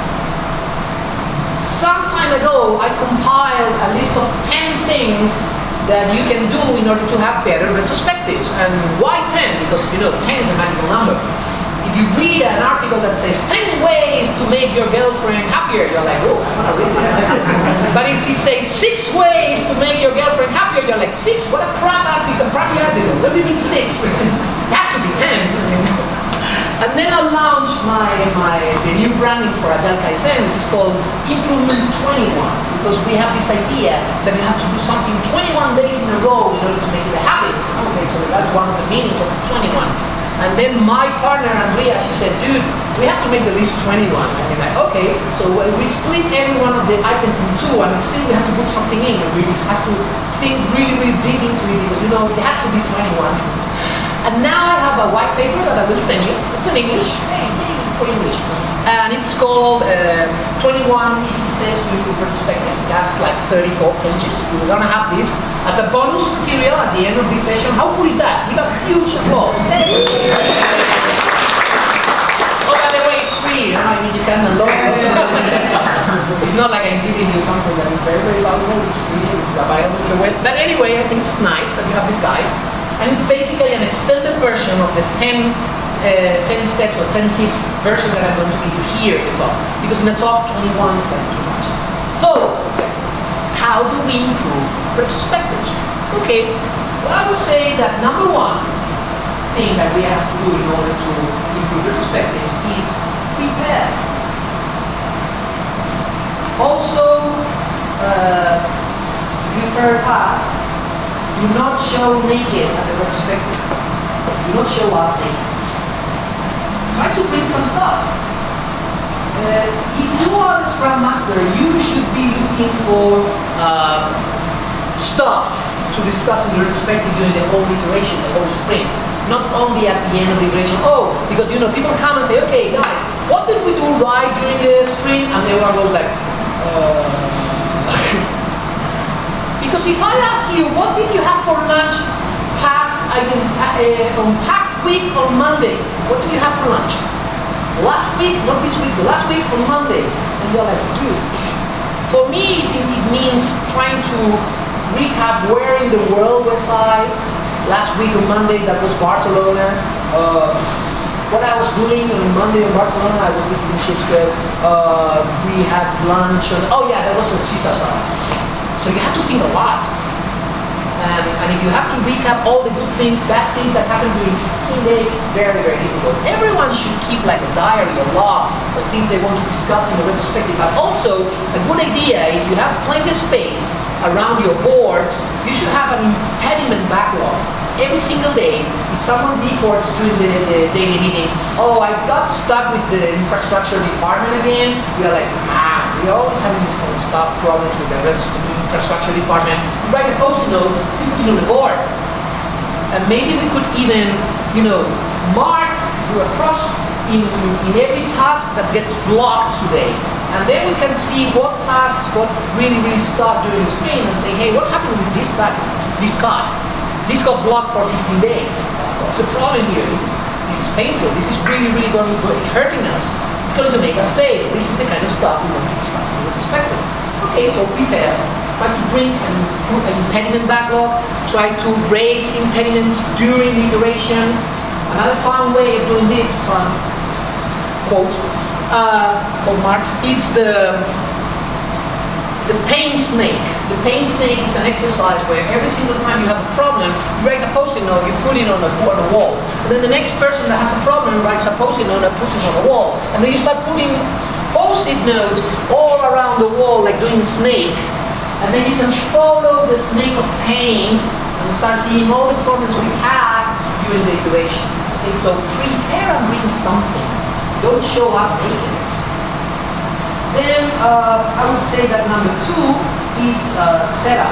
some time ago, I compiled a list of ten things that you can do in order to have better retrospectives. And why ten? Because, you know, ten is a magical number. If you read an article that says ten ways to make your girlfriend happier, you're like, oh, I want to read this. But if it says six ways to make your girlfriend happier, you're like, six? What a crap article, crappy article. What do you mean six? It has to be ten. And then I launched my, my the new branding for Agile Kaizen, which is called Improvement twenty-one, because we have this idea that you have to do something twenty-one days in a row in order to make it a habit. Okay, so that's one of the meanings of twenty-one. And then my partner, Andrea, she said, dude, we have to make the list twenty-one. And I'm like, okay, so we split every one of the items in two, and still we have to put something in, and we have to think really, really deep into it, because, you know, it had to be twenty-one. And now I have a white paper that I will send you. It's in English, hey, yay, for English. And it's called uh, twenty-one Easy Steps to Improve Retrospectives. It has like thirty-four pages. We're gonna have this as a bonus material at the end of this session. How cool is that? Give a huge applause. Hey. Oh, by the way, it's free. You know? I mean, you can unlock it. It's not like I'm giving you something that is very, very valuable. It's free. It's available on the web. But anyway, I think it's nice that you have this guide. And it's basically an extended version of the ten, uh, ten steps or ten tips version that I'm going to give you here at the top. Because in the top, twenty-one is like too much. So, how do we improve retrospectives? Okay, well, I would say that number one thing that we have to do in order to improve retrospectives is prepare. Also, uh, refer past. Do not show naked at the retrospective. Do not show up naked. Try to bring some stuff. Uh, if you are the Scrum Master, you should be looking for uh, stuff to discuss in the retrospective during the whole iteration, the whole sprint. Not only at the end of the iteration. Oh, because you know people come and say, okay, guys, what did we do right during the sprint? And everyone goes like, uh, because if I ask you, what did you have for lunch past, I mean, uh, on past week on Monday? What did you have for lunch? Last week, not this week, last week on Monday. And you're like, dude. For me, it, it means trying to recap where in the world was I. Last week on Monday, that was Barcelona. Uh, what I was doing on Monday in Barcelona, I was visiting Shipscale. Uh, we had lunch. And, oh yeah, that was at Caesar salad. So you have to think a lot. And, and if you have to recap all the good things, bad things that happened during fifteen days, it's very, very difficult. Everyone should keep like a diary, a log of things they want to discuss in the retrospective. But also, a good idea is you have plenty of space around your boards. You should have an impediment backlog. Every single day, if someone reports during the, the daily meeting, oh, I got stuck with the infrastructure department again, you're like, ah, we're always having this kind of stuff problems with the infrastructure department. You write a post-it note, you put it on the board. And maybe we could even, you know, mark, do a cross in, in every task that gets blocked today. And then we can see what tasks got really, really stuck during the sprint and say, hey, what happened with this task? This task? This got blocked for fifteen days. What's the problem here? This is This is painful. This is really, really going to be hurting us. It's going to make us fail. This is the kind of stuff we want to discuss in the retrospective. Okay, so prepare. Try to bring an, an impediment backlog. Try to raise impediments during the iteration. Another fun way of doing this, fun quote, uh, quote marks, it's the the pain snake. The pain snake is an exercise where every single time you have a problem, you write a post-it note, you put it on a, on a wall. And then the next person that has a problem writes a post-it note and puts it on a wall. And then you start putting post-it notes all around the wall like doing a snake. And then you can follow the snake of pain and start seeing all the problems we have during the iteration. Okay, so prepare and bring something. Don't show up naked. Then uh, I would say that number two is uh, setup.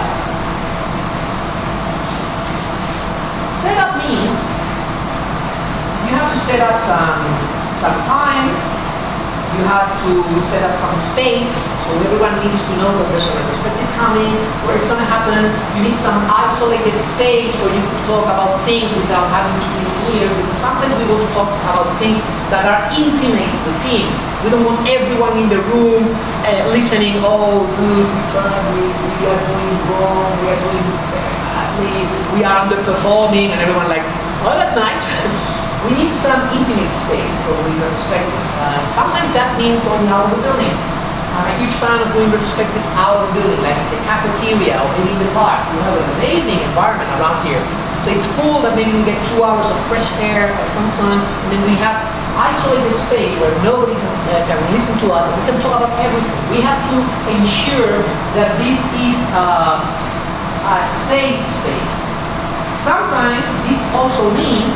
Setup means you have to set up some, some time, you have to set up some space, so everyone needs to know that there's a retrospective coming, where it's going to happen. You need some isolated space where you can talk about things without having too many ears, because sometimes we want to talk about things that are intimate to the team. We don't want everyone in the room uh, listening, oh, good, we, we are doing wrong, we are doing badly, we are underperforming, and everyone like, oh, that's nice. We need some intimate space for doing retrospectives. Uh, sometimes that means going out of the building. I'm a huge fan of doing retrospectives out of the building, like in the cafeteria or maybe in the park. We have an amazing environment around here. So it's cool that maybe we get two hours of fresh air and some sun, and then we have isolated space where nobody can, uh, can listen to us, and we can talk about everything. We have to ensure that this is uh, a safe space. Sometimes this also means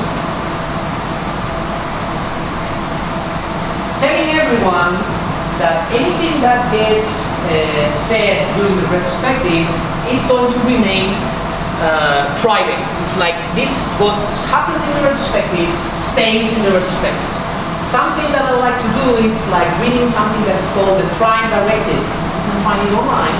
telling everyone that anything that gets uh, said during the retrospective is going to remain uh, private. It's like this, what happens in the retrospective stays in the retrospectives. Something that I like to do is like reading something that is called the Prime Directive. You can find it online.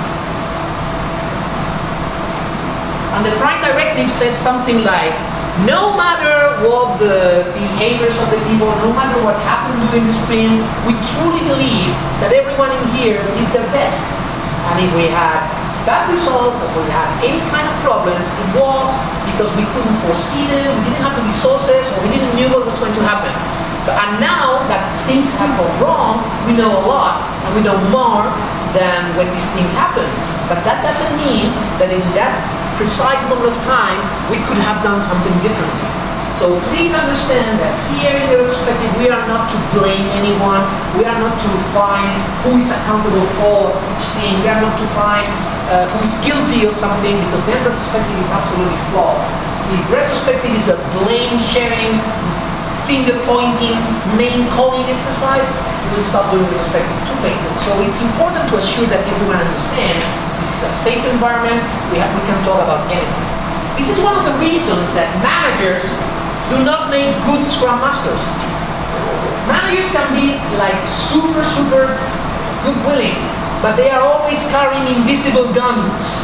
And the Prime Directive says something like, no matter what the behaviors of the people, no matter what happened during the sprint, we truly believe that everyone in here did their best. And if we had bad results, or we had any kind of problems, it was because we couldn't foresee them, we didn't have the resources, or we didn't know what was going to happen. But, and now that things have gone wrong, we know a lot, and we know more than when these things happen. But that doesn't mean that in that precise moment of time, we could have done something differently. So please understand that here in the retrospective, we are not to blame anyone. We are not to find who is accountable for each thing. We are not to find uh, who is guilty of something, because then retrospective is absolutely flawed. If retrospective is a blame sharing, finger pointing, name calling exercise, we will stop doing retrospective too painful. So it's important to assure that everyone understands this is a safe environment. We, have, we can talk about anything. This is one of the reasons that managers do not make good Scrum Masters. Managers can be like super, super good willing, but they are always carrying invisible guns.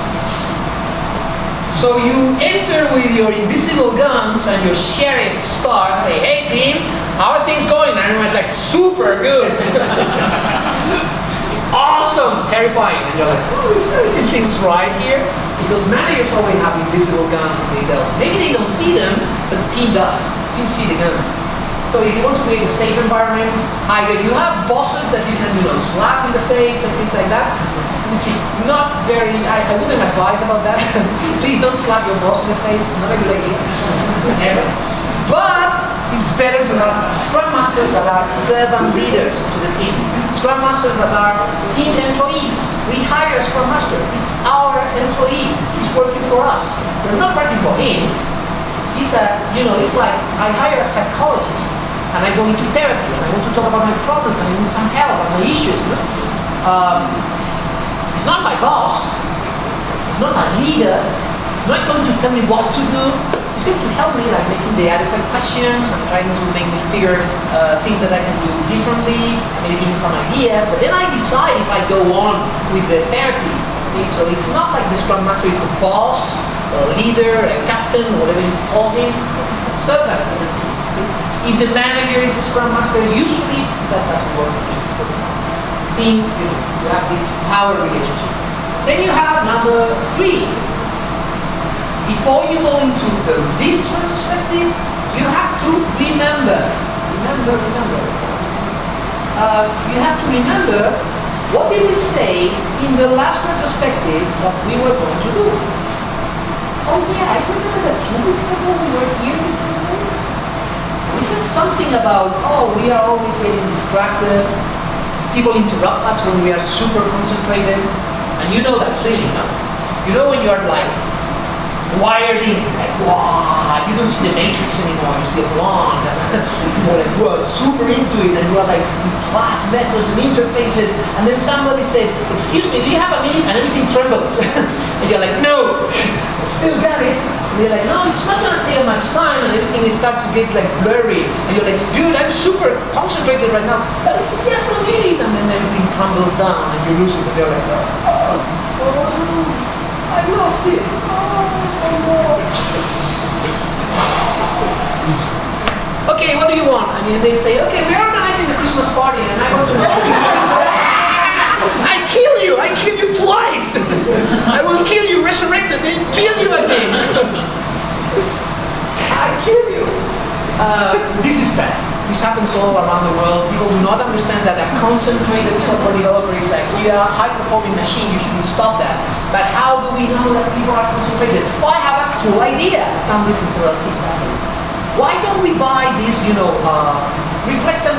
So you enter with your invisible guns and your sheriff star, say, hey team, how are things going? And everyone's like, super good. Awesome, terrifying. And you're like, oh, everything's right here. Because managers always have invisible guns in their belts. Maybe they don't see them, but the team does. The team see the guns. So if you want to create a safe environment, either you have bosses that you can, you know, slap in the face and things like that, which is not very, I, I wouldn't advise about that. Please don't slap your boss in the face, not a good idea. Ever. But it's better to have Scrum Masters that are servant leaders to the teams. Scrum Masters that are team's employees. We hire a Scrum Master. It's our employee. He's working for us. We're not working for him. He's a, you know, it's like I hire a psychologist and I go into therapy and I want to talk about my problems and I need some help on my issues. You know? um, he's not my boss. He's not my leader. He's not going to tell me what to do. It's going to help me, like making the adequate questions and trying to make me figure uh, things that I can do differently, maybe give me some ideas, but then I decide if I go on with the therapy. Okay? So it's not like the Scrum Master is the boss, a leader, a captain, whatever you call him. It's a, it's a servant of the team. Okay? If the manager is the Scrum Master, usually that doesn't work for me. Because team, you know, you have this power relationship. Then you have number three. Before you go into the, this retrospective, you have to remember, remember, remember. Uh, you have to remember what did we say in the last retrospective that we were going to do. Oh yeah, I remember that two weeks ago we were here in the same place. We said something about, oh, we are always getting distracted. People interrupt us when we are super concentrated. And you know that feeling, no? You know when you are like, wired in, like, wow, you don't see the matrix anymore, you see a blonde, you're like, you are super into it, and you are like, with class methods and interfaces, and then somebody says, excuse me, do you have a minute? And everything trembles. And you're like, no, I still got it. And they're like, no, it's not gonna take much time, and everything starts to get like blurry, and you're like, dude, I'm super concentrated right now, but it's just a minute, and then everything crumbles down, and you lose it, and you're like, oh, oh. I lost it. Oh, oh okay, what do you want? I mean, they say, okay, we're organizing the Christmas party, and I want to know. I kill you. I kill you twice. I will kill you, resurrected, then kill you again. I kill you. Uh, this is bad. This happens all around the world. People do not understand that a concentrated software developer is like, we are a high-performing machine, you shouldn't stop that. But how do we know that people are concentrated? Well, I have a cool idea. I've done this in several teams, actually. Why don't we buy this, you know, uh, reflectant,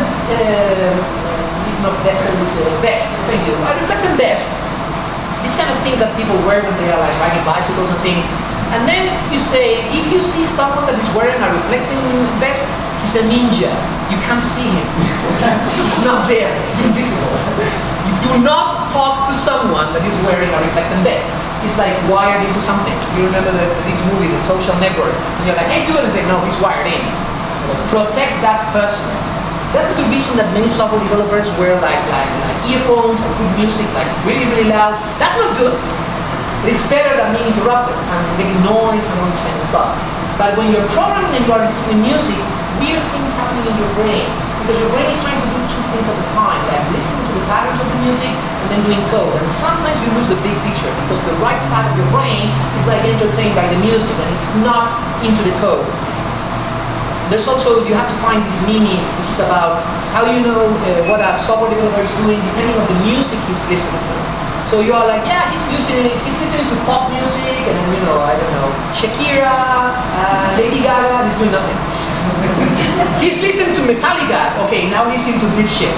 uh, it's not best, it's uh, best, thank you. Uh, reflectant vest. These kind of things that people wear when they are like riding bicycles and things. And then you say, if you see someone that is wearing a reflecting vest, he's a ninja. You can't see him. He's not there. He's invisible. You do not talk to someone that is wearing a reflecting vest. He's like wired into something. You remember the, this movie, The Social Network, and you're like, hey, do it, and say, no, he's wired in. Protect that person. That's the reason that many software developers wear like, like, like earphones and put music like really, really loud. That's not good. It's better than being interrupted and getting noise and all this kind of stuff. But when you're programming and you're listening to music, weird things happening in your brain. Because your brain is trying to do two things at a time, like listening to the patterns of the music and then doing code. And sometimes you lose the big picture because the right side of your brain is like entertained by the music and it's not into the code. There's also, you have to find this meaning, which is about how you know uh, what a software developer is doing depending on the music he's listening to. So you are like, yeah, he's listening, he's listening to pop music, and then, you know, I don't know, Shakira, uh, Lady Gaga, he's doing nothing. He's listening to Metallica, okay, now he's into deep shit.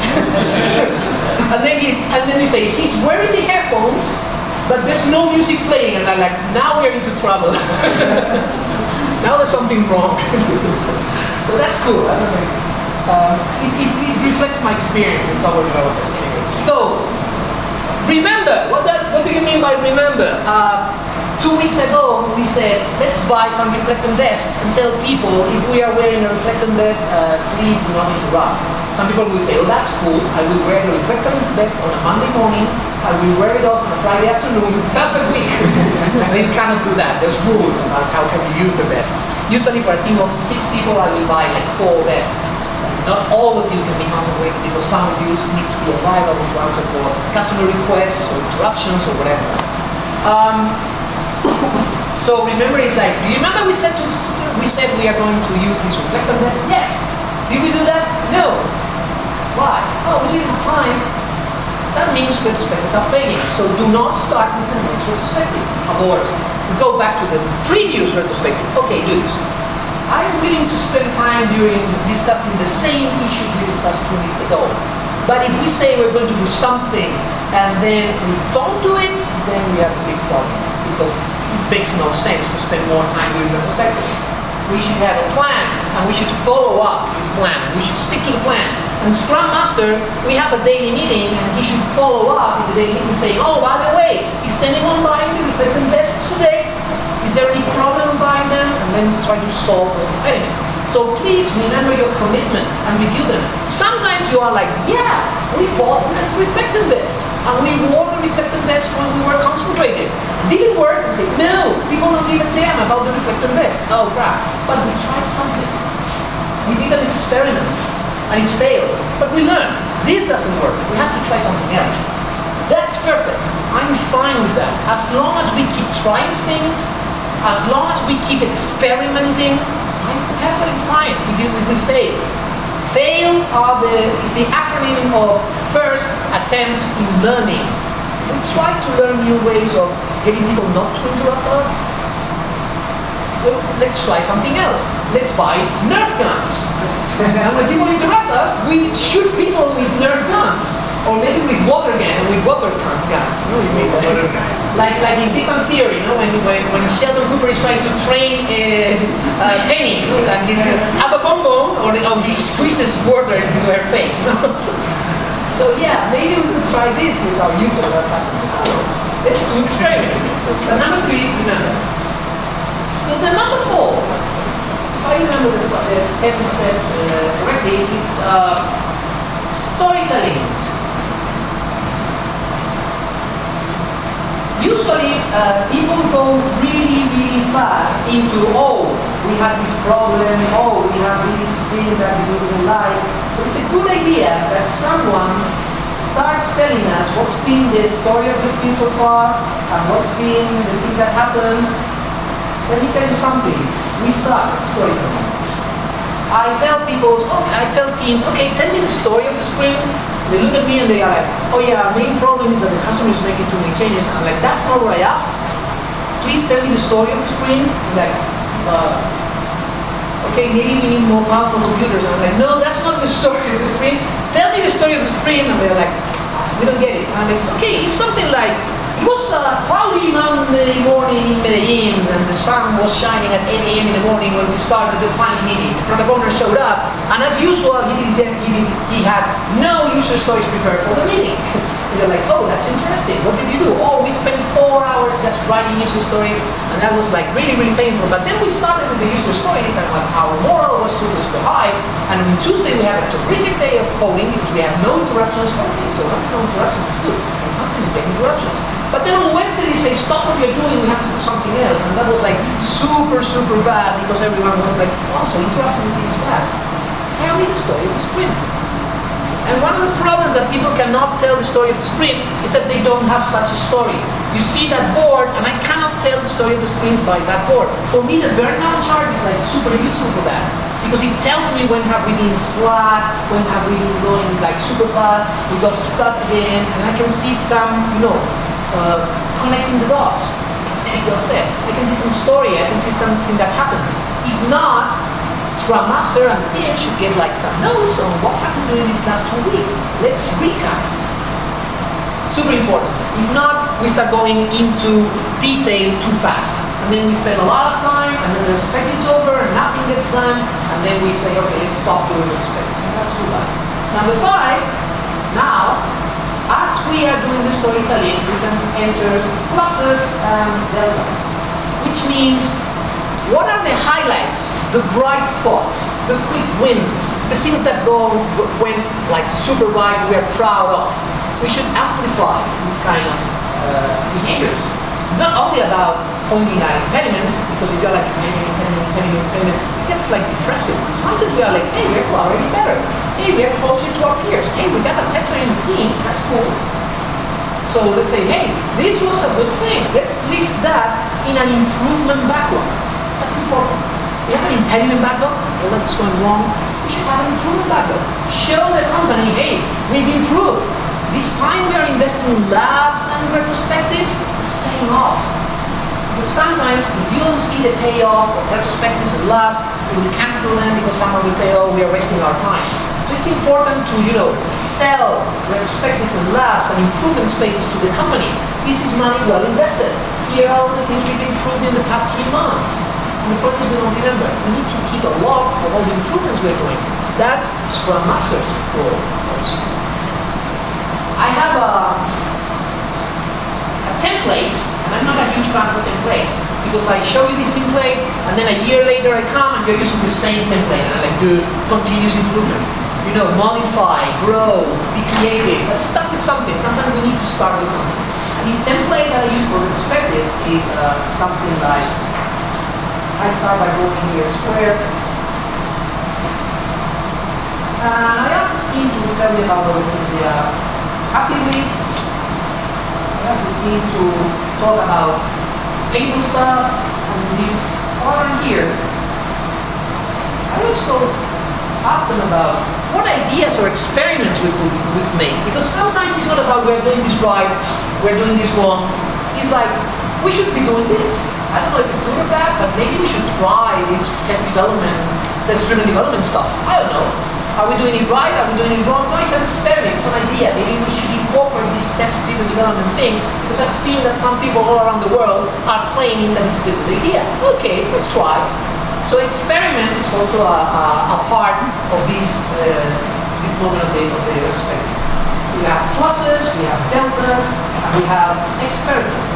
and then he, and then you say, he's wearing the headphones, but there's no music playing, and I'm like, now we're into trouble. Now there's something wrong. So that's cool, that's amazing. Um, it, it, it reflects my experience with software developers anyway. So, remember, what, that, what do you mean by remember? Uh, two weeks ago, we said, let's buy some reflectant vests and tell people if we are wearing a reflectant vest, uh, please do not interrupt. Some people will say, oh, that's cool. I will wear the reflectant vest on a Monday morning. I will wear it off on a Friday afternoon. Perfect week. And you cannot do that. There's rules about how can you use the vests. Usually for a team of six people, I will buy like four vests. Not all of you can be concentrated because some of you need to be available to answer for customer requests or interruptions or whatever. Um, so remember, it's like, do you remember we said to, we said we are going to use this reflector vest? Yes. Did we do that? No. Why? Oh, we didn't have time. That means retrospectives are failing. So do not start with the next retrospective. Abort. We go back to the previous retrospective. Okay, dudes. I'm willing to spend time during discussing the same issues we discussed two weeks ago. But if we say we're going to do something and then we don't do it, then we have a big problem. Because it makes no sense to spend more time doing retrospectives. We should have a plan and we should follow up this plan. We should stick to the plan. And Scrum Master, we have a daily meeting and he should follow up in the daily meeting saying, oh, by the way, is anyone buying the reflectant vests today? Is there any problem buying them? And then try to solve those impediments. So please remember your commitments and review them. Sometimes you are like, yeah, we bought this reflectant vest and we wore the reflectant vest when we were concentrated. Did it work? And say, no, people don't give a damn about the reflectant vest. Oh crap, but we tried something. we did an experiment and it failed, but we learned this doesn't work. We have to try something else. That's perfect. I'm fine with that. As long as we keep trying things, as long as we keep experimenting, I'm perfectly fine if, you, if we fail. Fail are the, is the acronym of first attempt in learning. We try to learn new ways of getting people not to interrupt us. Well, let's try something else. Let's buy Nerf guns. And when people interrupt us, we shoot people with Nerf guns. Or maybe with water gun, with water guns. You know, like, like in Big Bang Theory, you know, when, when, when Sheldon Cooper is trying to train uh, uh, Penny, you know, and he have a bonbon, or, or he squeezes water into her face. You know? So yeah, maybe we could try this with our users, our customers. Let's do experiments. And number three, remember. So the number four, if I remember the, the ten steps uh, correctly, it's uh, storytelling. Usually, uh, people go really, really fast into, oh, we have this problem, oh, we have this thing that we don't like. But it's a good idea that someone starts telling us what's been the story of the sprint so far, and what's been the things that happened. Let me tell you something. We suck at storytelling. I tell people, okay, I tell teams, okay, tell me the story of the sprint. They look at me and they are like, oh yeah, our main problem is that the customer is making too many changes. And I'm like, that's not what I asked. Please tell me the story of the sprint. I'm like, uh, okay, maybe we need more powerful computers. And I'm like, no, that's not the story of the sprint. Tell me the story of the sprint. And they're like, we don't get it. And I'm like, okay, it's something like, it was a cloudy Monday morning in Medellín, and the sun was shining at eight A M in the morning when we started the planning meeting. The product owner showed up, and as usual, he, didn't, he, didn't, he had no user stories prepared for the meeting. And you're like, oh, that's interesting. What did you do? Oh, we spent four hours just writing user stories, and that was like really, really painful. But then we started with the user stories, and our moral was super, super high. And on Tuesday, we had a terrific day of coding because we had no interruptions. Okay, so no interruptions is good. And sometimes you get interruptions. But then on Wednesday they say, stop what you're doing, we have to do something else. And that was like super, super bad because everyone was like, oh, so interrupting things bad. Tell me the story of the sprint. And one of the problems that people cannot tell the story of the sprint is that they don't have such a story. You see that board, and I cannot tell the story of the sprints by that board. For me, the burnout chart is like super useful for that. Because it tells me when have we been flat, when have we been going like super fast, we got stuck again, and I can see some, you know, Uh, connecting the dots. I can see some story, I can see something that happened. If not, Scrum Master and the team should get like some notes on what happened during these last two weeks. Let's recap. Super important. If not, we start going into detail too fast. And then we spend a lot of time, and then the retrospective is over, and nothing gets done, and then we say, okay, let's stop doing retrospectives. And that's too bad. Number five, now, as we are doing the storytelling, we can enter pluses and deltas, which means what are the highlights, the bright spots, the quick wins, the things that go went like super right, we are proud of. We should amplify this kind of uh, behaviors. It's not only about pointing at impediments, because if you're like impediment, impediment, impediment, impediment, it gets like depressive. Sometimes we are like, hey, we're already better. Hey, we're closer to our peers. Hey, we got a tester in the team. That's cool. So let's say, hey, this was a good thing. Let's list that in an improvement backlog. That's important. We have an impediment backlog, all that's going wrong. We should have an improvement backlog. Show the company, hey, we've improved. This time we are investing in labs and retrospectives. It's paying off. Because sometimes if you don't see the payoff of retrospectives and labs, you will cancel them because someone will say, oh, we are wasting our time. So it's important to, you know, sell retrospectives and labs and improvement spaces to the company. This is money well invested. Here are all the things we've improved in the past three months. And the point is we don't remember. We need to keep a log of all the improvements we're doing. That's Scrum Master's role. I have a, a template, and I'm not a huge fan of templates, because I show you this template, and then a year later I come and you're using the same template, and I'm like, dude, continuous improvement. You know, modify, grow, be creative, but start with something. Sometimes we need to start with something. And the template that I use for retrospectives is uh, something like, I start by drawing here a square, And I asked the team to tell me about all the things they are happy with. I asked the team to talk about painful stuff, and this corner here, I also asked them about what ideas or experiments we could, we could make. Because sometimes it's not about we're doing this right, we're doing this wrong. It's like, we should be doing this. I don't know if it's good or bad, but maybe we should try this test development, test-driven development stuff. I don't know. Are we doing it right? Are we doing it wrong? No, it's an experiment, it's an idea. Maybe we should incorporate this test-driven development thing, because I've seen that some people all around the world are claiming that it's a good idea. Okay, let's try. So experiments is also a, a, a part of this, uh, this moment of the, of the retrospective. We have pluses, we have deltas, and we have experiments.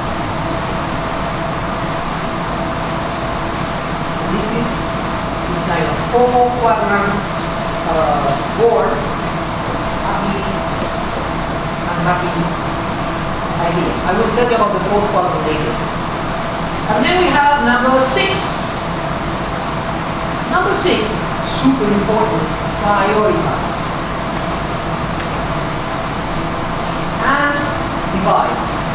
This is this kind of four quadrant uh, board, happy, unhappy ideas. I will tell you about the fourth quadrant later. And then we have number six. Number six, super important, prioritize. And divide.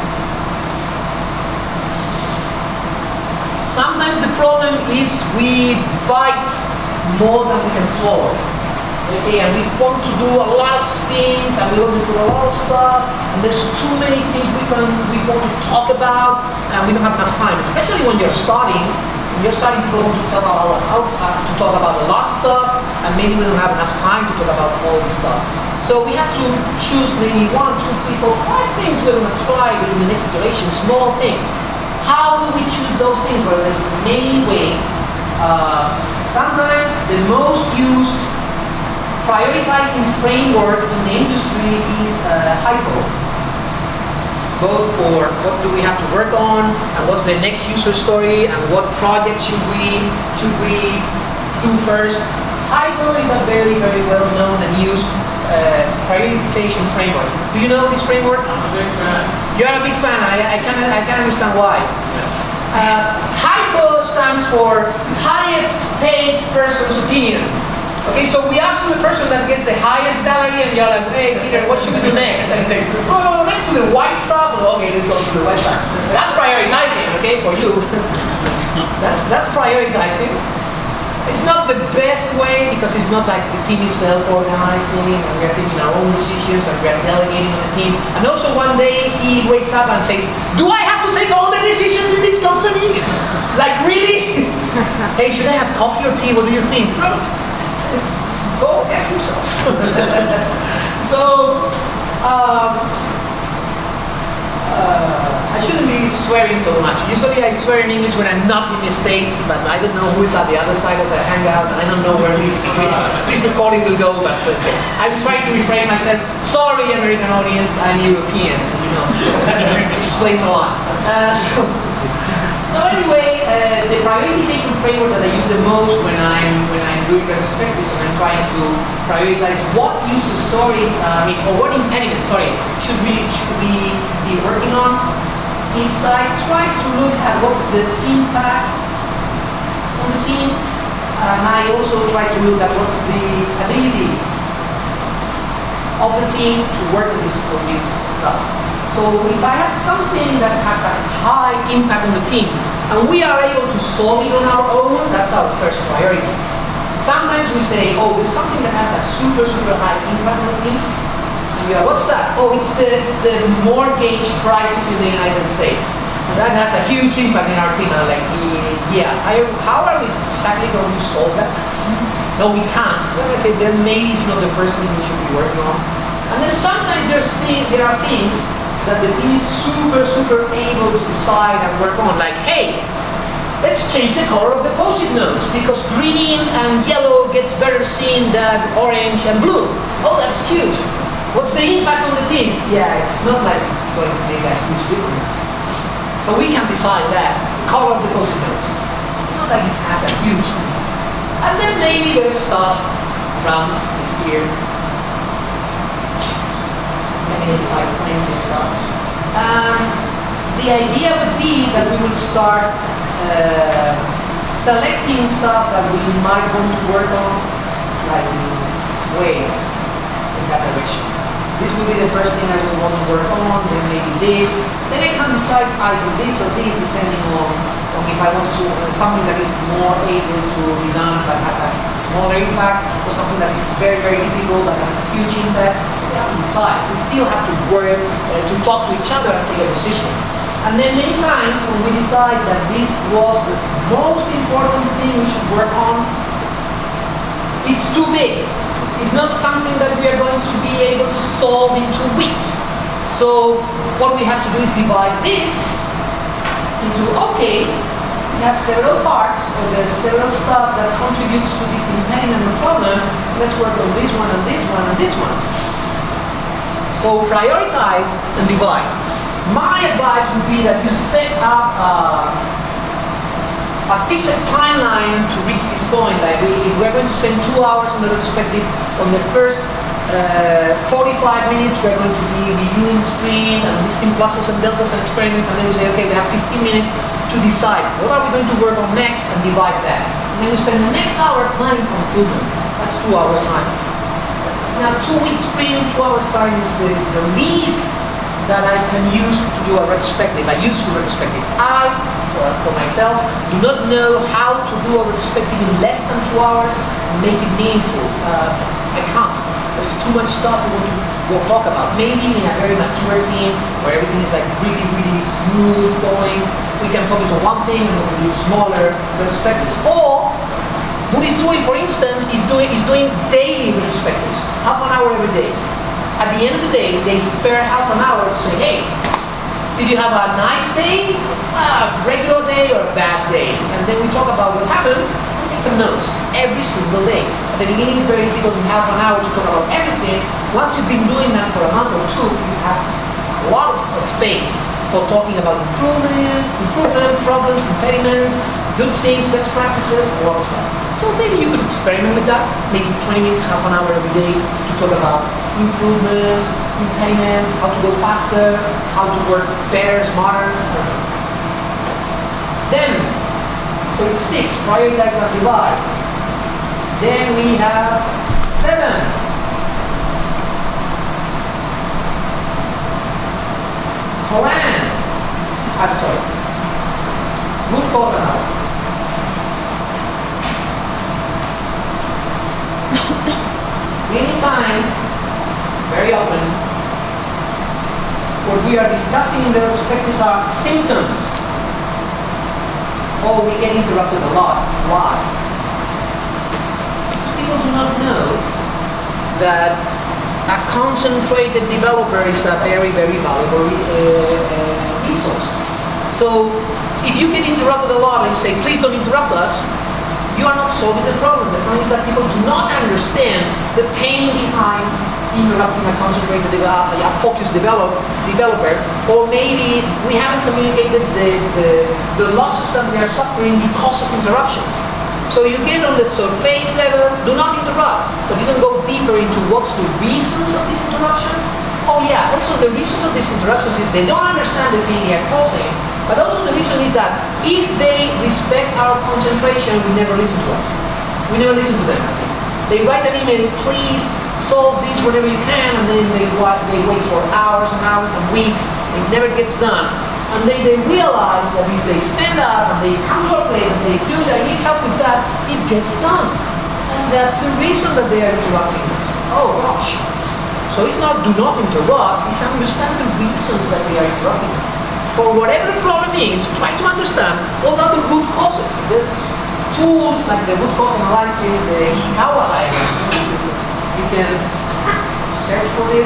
Sometimes the problem is we bite more than we can swallow. Okay, and we want to do a lot of things, and we want to do a lot of stuff, and there's too many things we can we want to talk about, and we don't have enough time. Especially when you're starting, when you're starting, people want to talk about how uh, to talk about a lot of stuff, and maybe we don't have enough time to talk about all this stuff. So we have to choose maybe one, two, three, four, five things we're going to try in the next iteration, small things. How do we choose those things? Well, there's many ways. Uh, sometimes the most used prioritizing framework in the industry is uh, hypo. Both for what do we have to work on, and what's the next user story, and what projects should we should we do first. Hypo is a very, very well known and used uh, prioritization framework. Do you know this framework? I'm a big fan. You're a big fan. I, I can I can understand why. Yes. Uh, hypo stands for highest paid person's opinion. Okay, so we ask the person that gets the highest salary, and you're like, hey, Peter, what should we do next? And they say, oh, no, no, let's do the white stuff. Well, okay, let's go to the white stuff. That's prioritizing, okay, for you. that's that's prioritizing. It's not the best way, because it's not like the team is self-organizing, and we are taking our own decisions, and we are delegating on the team. And also one day he wakes up and says, do I have to take all the decisions in this company? Like, really? Hey, should I have coffee or tea? What do you think? Go F yourself. So, um, uh, I shouldn't be swearing so much. Usually I swear in English when I'm not in the States, but I don't know who is at the other side of the hangout, and I don't know where this, this recording will go, but, but I'm trying to refrain myself. Sorry, American audience, I'm European, you know. It explains a lot. Uh, so, So anyway, uh, the prioritization framework that I use the most when I'm when I'm doing retrospectives and I'm trying to prioritize what user stories, uh, I mean, or what impediments, sorry, should we should we be working on. Is I try to look at what's the impact on the team, and I also try to look at what's the ability of the team to work on this on this stuff. So if I have something that has a high impact on the team, and we are able to solve it on our own, that's our first priority. Sometimes we say, oh, there's something that has a super, super high impact on the team. And we are, what's that? Oh, it's the, it's the mortgage crisis in the United States. And that has a huge impact in our team. And I'm like, yeah, I, how are we exactly going to solve that? No, we can't. Well, okay, then maybe it's not the first thing we should be working on. And then sometimes there's th there are things that the team is super, super able to decide and work on. Like, hey, let's change the color of the post-it notes, because green and yellow gets better seen than orange and blue. Oh, that's huge. What's the impact on the team? Yeah, it's not like it's going to make a huge difference. So we can decide that, the color of the post-it notes. It's not like it has a huge impact. And then maybe there's stuff around here. Identify plenty of stuff. Um, the idea would be that we would start uh, selecting stuff that we might want to work on, like ways in that direction. This will be the first thing I will want to work on, then maybe this. Then I can decide either this or this depending on, on if I want to uh, something that is more able to be done but has a smaller impact, or something that is very, very difficult that has a huge impact. We have to decide. We still have to work uh, to talk to each other and take a decision. And then many times when we decide that this was the most important thing we should work on, it's too big. It's not something that we are going to be able to solve in two weeks. So what we have to do is divide this into, okay, we have several parts, or there's several stuff that contributes to this impediment or problem. Let's work on this one and this one and this one. So prioritize and divide. My advice would be that you set up uh, a fixed timeline to reach this point. Like we, if we're going to spend two hours on the retrospective, on the first uh, forty-five minutes we're going to be reviewing sprint and listing pluses and deltas and experiments, and then we say, okay, we have fifteen minutes to decide what are we going to work on next and divide that. And then we spend the next hour planning for improvement. That's two hours time. Now two weeks sprint, two hours time is, is the least that I can use to do a retrospective. I use a retrospective. I, for, for myself, do not know how to do a retrospective in less than two hours and make it meaningful. Uh, I can't. There's too much stuff we want to go talk about. Maybe in a very mature team where everything is like really, really smooth going, we can focus on one thing and we can do smaller retrospectives. Or Buddhisui, for instance, is doing is doing daily retrospectives, half an hour every day. At the end of the day, they spare half an hour to say, hey, did you have a nice day, a regular day, or a bad day? And then we talk about what happened and take some notes every single day. At the beginning, it's very difficult in half an hour to talk about everything. Once you've been doing that for a month or two, you have a lot of space for talking about improvement, improvement, problems, impediments, good things, best practices, a lot of stuff. So maybe you could experiment with that, maybe twenty minutes, half an hour every day to talk about improvements, impediments, how to go faster, how to work better, smarter. Then, so it's six, prioritize and divide. Then we have seven. Plan. I'm sorry. Root cause analysis. Anytime, very often, what we are discussing in the retrospectives are symptoms. Oh, we get interrupted a lot. Why? People do not know that a concentrated developer is a very, very valuable uh, uh, resource. So, if you get interrupted a lot and you say, please don't interrupt us, you are not solving the problem. The problem is that people do not understand the pain behind interrupting a concentrated, uh, a focused develop, developer, or maybe we haven't communicated the, the, the losses that we are suffering because of interruptions. So you get on the surface level, do not interrupt, but you don't go deeper into what's the reasons of these interruptions. Oh yeah, also the reasons of these interruptions is they don't understand the pain they are causing. But also the reason is that if they respect our concentration, we never listen to us. We never listen to them. They write an email, please solve this whenever you can, and then they, they wait for hours and hours and weeks, and it never gets done. And then they realize that if they stand up and they come to our place and say, dude, I need help with that, it gets done. And that's the reason that they are interrupting us. Oh gosh. So it's not do not interrupt, it's understand the reasons that they are interrupting us. For whatever the problem is, try to understand what are the root causes. There's tools like the root cause analysis, the Ishikawa diagram. You can search for this.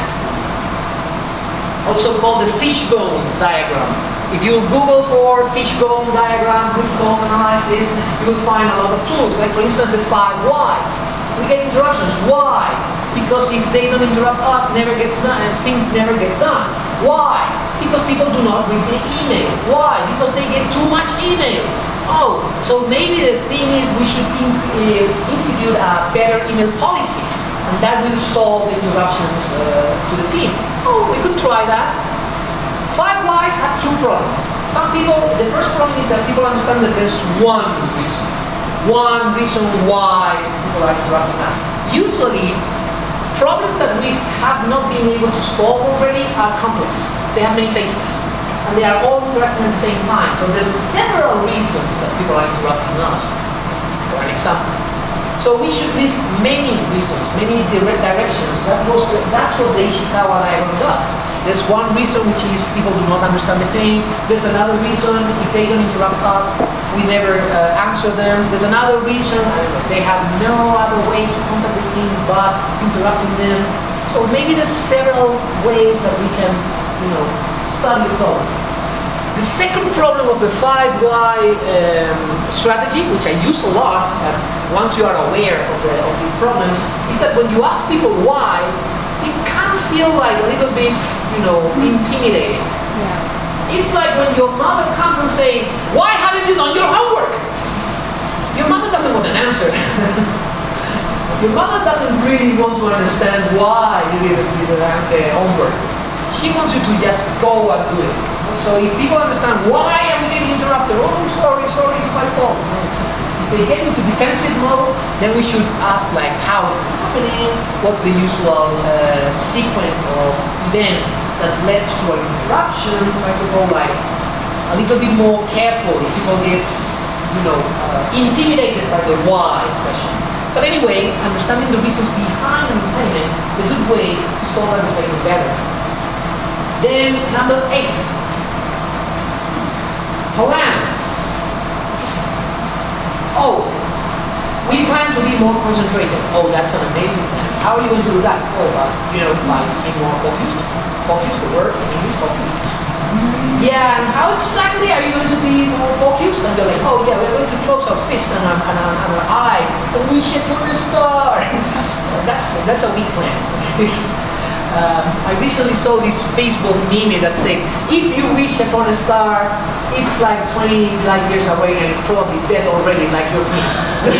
Also called the fishbone diagram. If you Google for fishbone diagram, root cause analysis, you will find a lot of tools. Like for instance, the five whys. We get interruptions. Why? Because if they don't interrupt us, never gets done, and things never get done. Why? Because people do not read the email. Why? Because they get too much email. Oh, so maybe the thing is we should in, uh, institute a better email policy, and that will solve the interruptions uh, to the team. Oh, we could try that. Five whys have two problems. Some people, the first problem is that people understand that there's one reason. one reason why people are interrupting us. Usually, problems that we have not been able to solve already are complex. They have many faces, and they are all interacting at the same time. So there's several reasons that people are interrupting us, for an example. So we should list many reasons, many direct directions. That was the, that's what the Ishikawa diagram does. There's one reason, which is people do not understand the pain. There's another reason, if they don't interrupt us, we never uh, answer them. There's another reason, they have no other way to contact the team but interrupting them. So maybe there's several ways that we can, you know, study the problem. The second problem of the five why um, strategy, which I use a lot, uh, once you are aware of, the, of these problems, is that when you ask people why, it can feel like a little bit, you know, intimidating. Yeah. It's like when your mother comes and says, why haven't you done your homework? Your mother doesn't want an answer. Your mother doesn't really want to understand why you didn't do the homework. She wants you to just go and do it. So if people understand why I'm getting interrupted, oh, sorry, sorry, it's my fault. If they get into defensive mode, then we should ask, like, how is this happening? What's the usual uh, sequence of events that leads to an interruption? Try to go like a little bit more careful if people get, you know, uh, intimidated by the why question. But anyway, understanding the reasons behind an impediment is a good way to solve an impediment better. Then number eight. Plan. Oh, we plan to be more concentrated. Oh, that's an amazing plan. How are you going to do that? Oh, uh, you know, by being more focused. Focused, the word in English, focused. Yeah, and how exactly are you going to be more focused? And they're like, oh yeah, we're going to close our fists and our, and our, and our eyes. And we should put a star. that's, that's a weak plan. Um, I recently saw this Facebook meme that said, if you wish upon a star, it's like twenty light years away and it's probably dead already, like your dreams.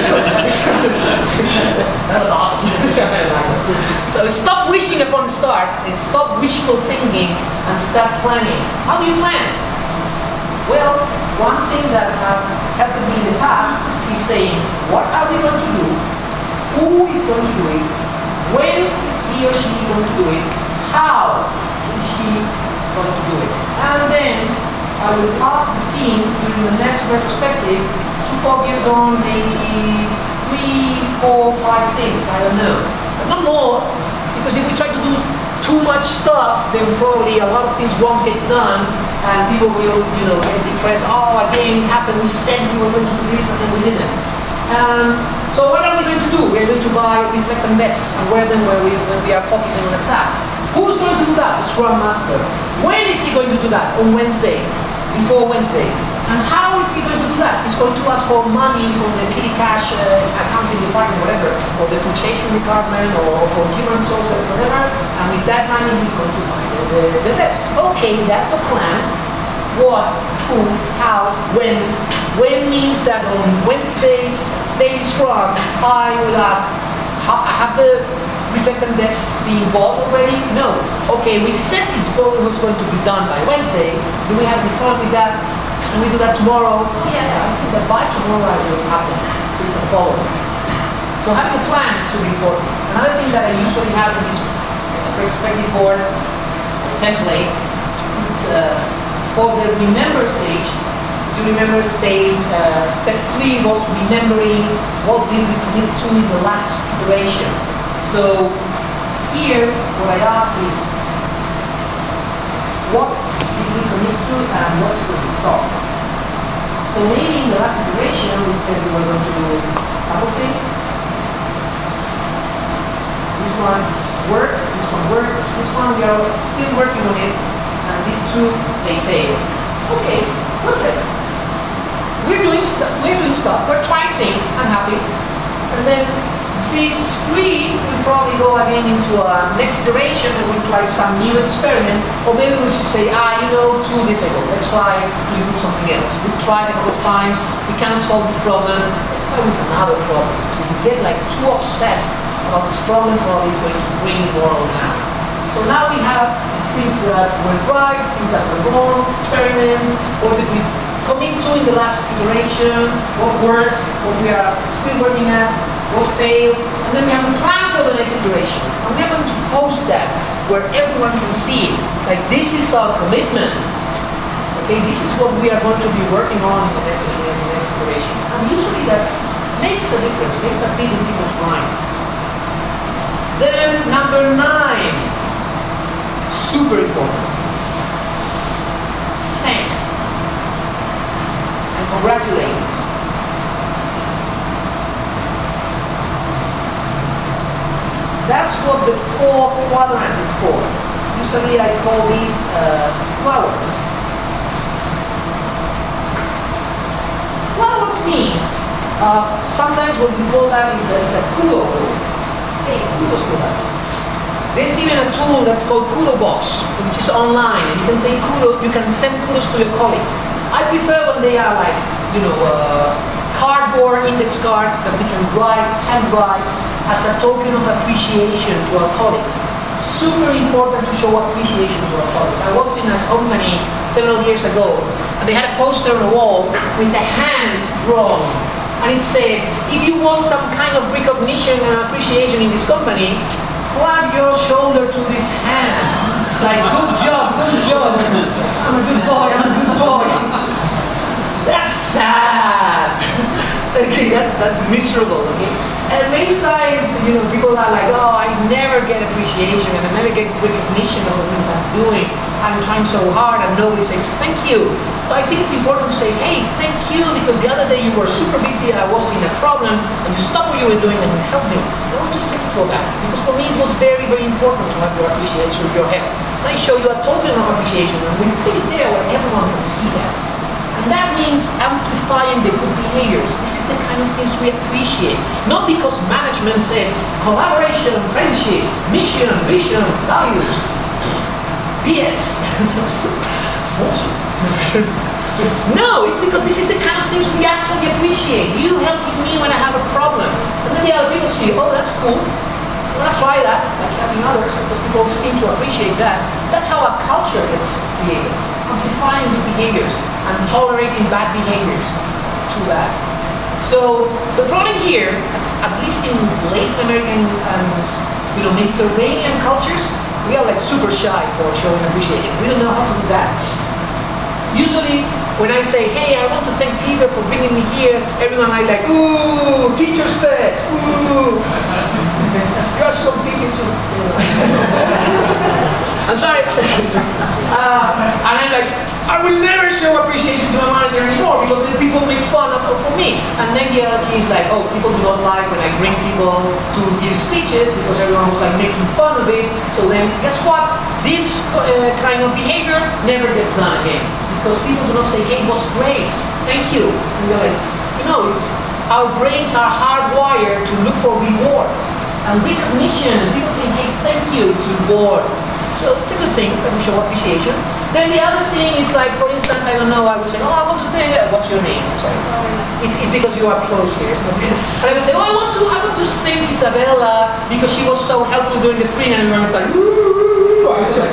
That was awesome. So stop wishing upon stars and stop wishful thinking and start planning. How do you plan? Well, one thing that have helped me in the past is saying, what are we going to do? Who is going to do it? When is he or she going to do it? How is she going to do it? And then I will ask the team during the next retrospective to focus on maybe three, four, five things, I don't know. But not more, because if we try to do too much stuff, then probably a lot of things won't get done and people will, you know, get depressed. Oh, again, it happened, we said we were going to do this and then we didn't. Um, so what are we going to do? We're going to buy reflectant vests and wear them where we, when we are focusing on a task. Who's going to do that? The Scrum Master. When is he going to do that? On Wednesday, before Wednesday. And how is he going to do that? He's going to ask for money from the petty cash uh, accounting department, whatever, or the purchasing department, or, or from human resources, whatever. And with that money, he's going to buy the, the, the vest. Okay, that's a plan. What, who, how, when. When means that on Wednesdays, daily Scrum, I will ask, how, have the reflectant vests been bought already? No. Okay, we said it was going to be done by Wednesday. Do we have any problem with that? Can we do that tomorrow? Yeah, I think that by tomorrow I will happen. So it's a follow-up. So having a plan is really important. Another thing that I usually have in this retrospective board template, it's uh, for the remember stage. If you remember stage, uh, step three was remembering what did we commit to in the last iteration. So here, what I ask is, what did we commit to and what's the result? So maybe in the last iteration we said we were going to do a couple things. This one worked, this one worked, this one we are still working on it, and these two, they failed. Okay, perfect. We're doing stuff, we're doing stuff, we're trying things, I'm happy. And then these three will probably go again into a next iteration and we'll try some new experiment, or maybe we should say, ah, you know, too difficult, let's try to improve something else. We've tried a couple of times, we cannot solve this problem, let's try with another problem. So if you get like too obsessed about this problem, probably it's going to bring more on now. So now we have things that went right, things that were wrong, experiments, what did we commit to in the last iteration, what worked, what we are still working at, what failed, and then we have a plan for the next iteration. And we are going to post that where everyone can see it. Like, this is our commitment. Okay, this is what we are going to be working on in the next, in the next iteration. And usually that makes a difference, makes a bit in people's minds. Then number nine, super important. Thank and congratulate. That's what the fourth quadrant is for. Usually I call these uh, flowers. Flowers means, uh, sometimes what we call that is a, is a kudo. Hey, kudos for that. There's even a tool that's called Kudo Box, which is online, and you can say kudo, you can send kudos to your colleagues. I prefer when they are like, you know, uh, cardboard index cards that we can write, hand write, as a token of appreciation to our colleagues. Super important to show appreciation to our colleagues. I was in a company several years ago, and they had a poster on the wall with a hand drawn. And it said, if you want some kind of recognition and appreciation in this company, clap your shoulder to this hand. Like, good job, good job. I'm a good boy, I'm a good boy. That's sad. Okay, that's that's miserable, okay? And many times, you know, people are like, oh, I never get appreciation and I never get recognition of the things I'm doing. I'm trying so hard and nobody says thank you. So I think it's important to say, hey, thank you, because the other day you were super busy and I was in a problem and you stopped what you were doing and you helped me. I want to thank you for that, because for me it was very, very important to have your appreciation, your help. And I show you a token of appreciation and we put it there where everyone can see that. And that means amplifying the good behaviors. This is the kind of things we appreciate. Not because management says collaboration, friendship, mission, vision, values. B S. Bullshit. No, it's because this is the kind of things we actually appreciate. You helping me when I have a problem. And then the other people see, oh, that's cool. I'm gonna try that, like helping others, because people seem to appreciate that. That's how a culture gets created. Amplifying good behaviors and tolerating bad behaviors. That's too bad. So the problem here, at least in Latin American and you know Mediterranean cultures, we are like super shy for showing appreciation. We don't know how to do that. Usually, when I say, hey, I want to thank Peter for bringing me here, everyone is like, ooh, teacher's pet, ooh. You're so deep into it. I'm sorry. Uh, and I'm like, I will never show appreciation to my manager anymore because then people make fun of for me. And then the other key is like, oh, people do not like when I bring people to give speeches because everyone was like making fun of it. So then, guess what? This uh, kind of behavior never gets done again because people do not say, hey, it was great, thank you. And we're like, you know, it's our brains are hardwired to look for reward and recognition. And people say, hey, thank you, it's reward. So it's a good thing that we show appreciation. Then the other thing is like, for instance, I don't know, I would say, oh, I want to thank, uh, what's your name? Sorry. It's, it's because you are close here. It's not because, but I would say, oh, I want to, I want to thank Isabella because she was so helpful during the spring, and everyone's like, ooh, I feel like,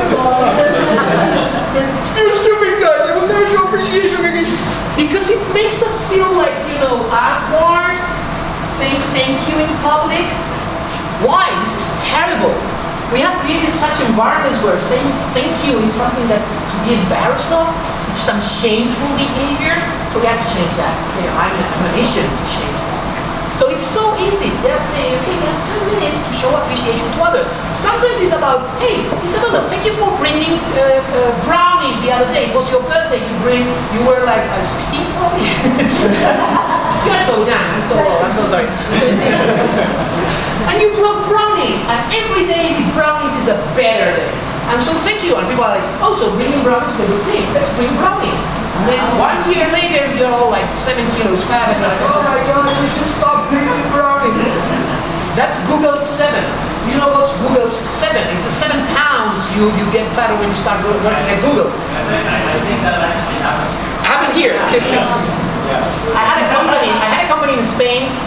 you stupid guys, I will never show appreciation again. Because it makes us feel like, you know, awkward, saying thank you in public. Why? This is terrible. We have created such environments where saying thank you is something that to be embarrassed of. It's some shameful behavior. So we have to change that. Okay, I'm, I'm a mission to change that. So it's so easy. Just say, okay, you have ten minutes to show appreciation to others. Sometimes it's about, hey, Isabella, thank you for bringing uh, uh, brownies the other day. It was your birthday. You bring, you were like uh, sixteen probably. You're so young. I'm so old. I'm so sorry. And you brought brownies, and every day these brownies is a better day. And so thank you. And people are like, oh, so bringing brownies is a good thing. Let's bring brownies. And then one year later, you're all like seven kilos fat, and you're like, oh my god, we should stop bringing brownies. That's Google's seven. You know what's Google's seven? It's the seven pounds you, you get fatter when you start working at Google. I think that actually happened here. Happened here. I had a company. I had a company in Spain. We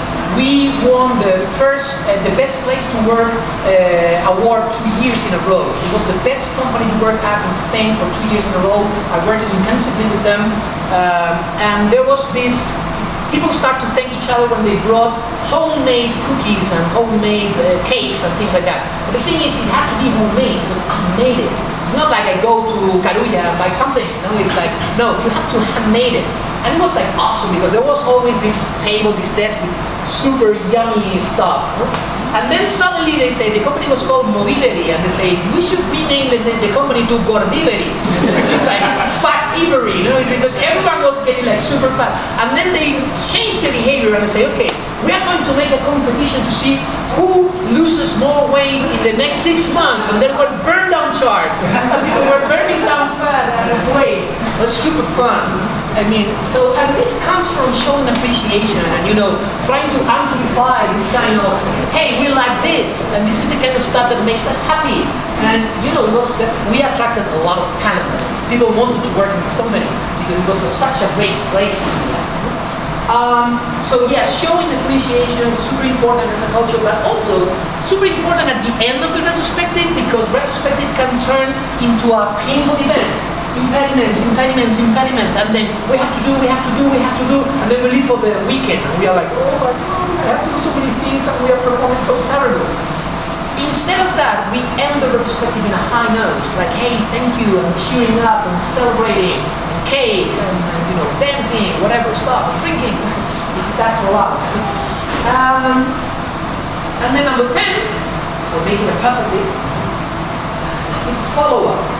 we won the first, uh, the best place to work uh, award two years in a row. It was the best company to work at in Spain for two years in a row. I worked intensively with them, um, and there was this. People start to thank each other when they brought homemade cookies and homemade uh, cakes and things like that. But the thing is, it had to be homemade because I made it. It's not like I go to Carulla and buy something. No, it's like, no, you have to handmade it. And it was like awesome because there was always this table, this desk with super yummy stuff. No? And then suddenly they say, the company was called Mobilery, and they say, we should rename the, the company to Gordivery, which is like fat-ivery, you know, it's because everyone was getting like super fat. And then they changed the behavior and they say, okay, we are going to make a competition to see who loses more weight in the next six months, and then we'll burn down charts. And people were burning down fat and weight. It was super fun. I mean, so, and this comes from showing appreciation and, you know, trying to amplify this kind of, hey, we like this, and this is the kind of stuff that makes us happy. And, you know, it was best, we attracted a lot of talent. People wanted to work in this company because it was a, such a great place to be at. Um, so yes, showing appreciation is super important as a culture, but also super important at the end of the retrospective, because retrospective can turn into a painful event. Impediments, impediments, impediments, and then we have to do, we have to do, we have to do, and then we leave for the weekend, and we are like, oh my God, I have to do so many things, and we are performing so terrible. Instead of that, we end the retrospective in a high note, like, hey, thank you, and cheering up, and celebrating, and cake, and, and you know, dancing, whatever stuff, and drinking, if that's allowed. Um, and then number ten, so making a perfect list, it's follow-up.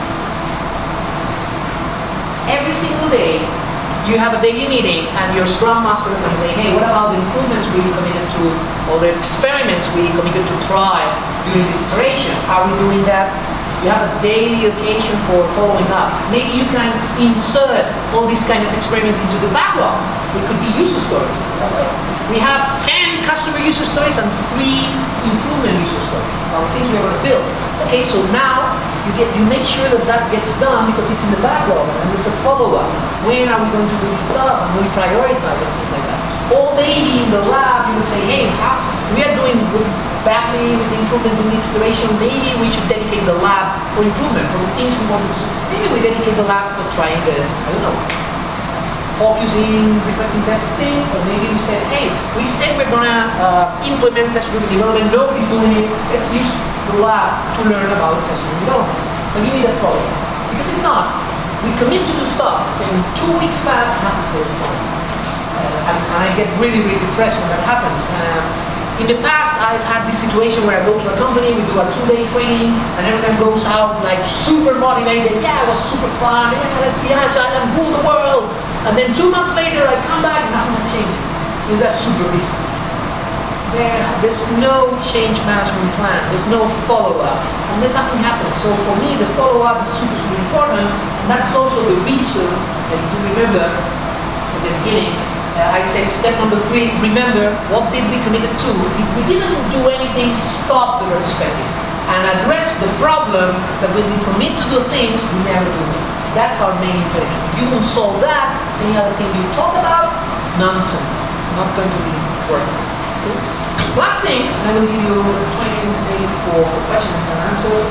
Every single day, you have a daily meeting and your Scrum Master can say, hey, what about the improvements we committed to, or the experiments we committed to try during this iteration? Are we doing that? You have a daily occasion for following up. Maybe you can insert all these kind of experiments into the backlog. It could be user stories. We have ten customer user stories and three improvement user stories of things we are going to build. Okay, so now you get you make sure that that gets done because it's in the backlog and there's a follow-up. When are we going to do this stuff, and we prioritize and things like that. Or maybe in the lab you would say, hey, how, we are doing badly with the improvements in this iteration. Maybe we should dedicate the lab for improvement, for the things we want to do. Maybe we dedicate the lab for trying the, I don't know, focusing, reflecting testing, or maybe we said, hey, we said we're gonna uh, implement test-driven development, nobody's doing it, let's use the lab to learn about test-driven development. But you need a follow-up. Because if not, we commit to do stuff, then two weeks pass, nothing gets done. Uh, and, and I get really, really depressed when that happens. Um, in the past, I've had this situation where I go to a company, we do a two-day training, and everyone goes out like super motivated, yeah, it was super fun, yeah, let's be agile and rule the world. And then two months later, I come back, nothing has changed. Because that's super risky. There, there's no change management plan. There's no follow-up. And then nothing happens. So for me, the follow-up is super, super important. And that's also the reason that you remember at the beginning, uh, I said step number three, remember what did we commit to. If we didn't do anything, stop the retrospective. And address the problem that when we commit to do things, we never do it. That's our main impediment. If you don't solve that, any other thing you talk about, it's nonsense. It's not going to be working. Okay? Last thing, and I will give you twenty minutes maybe for, for questions and answers.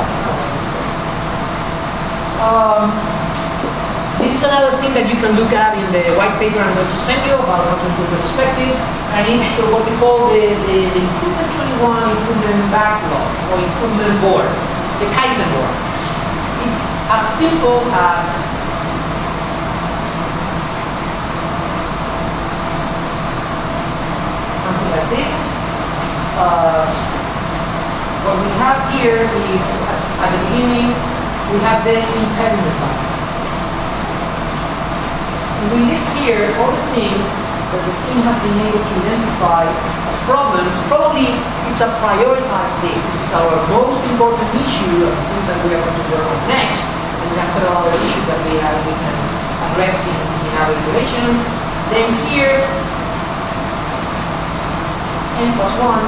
Um, this is another thing that you can look at in the white paper I'm going to send you about how to improve retrospectives, and it's what we call the, the, the Improvement twenty-one Improvement Backlog, or Improvement Board, the Kaizen Board. It's as simple as something like this. Uh, what we have here is, at the beginning, we have the impediment line. We list here all the things that the team has been able to identify as problems. Probably it's a prioritized list. This is our most important issue of things that we are going to work on next. And we have several other issues that we have we can address in, in other iterations. Then here, n plus one,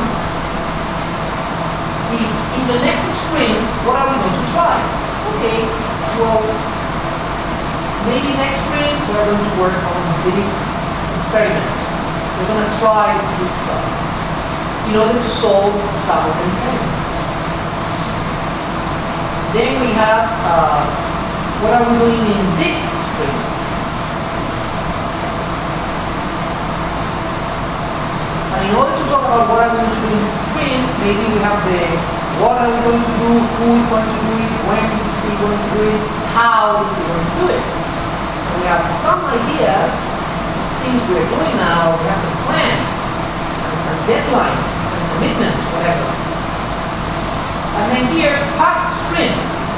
it's in the next sprint, what are we going to try? Okay, well, maybe next sprint we're going to work on these experiments. we're going to try this stuff in order to solve some of the impediments. Then we have, uh, what are we doing in this sprint? And in order to talk about what are we going to do in this sprint, maybe we have the what are we going to do, who is going to do it, when is he going to do it, how is he going to do it. And we have some ideas of things we're doing now, we have some plans, and some deadlines, some commitments, whatever. And then here, past sprint,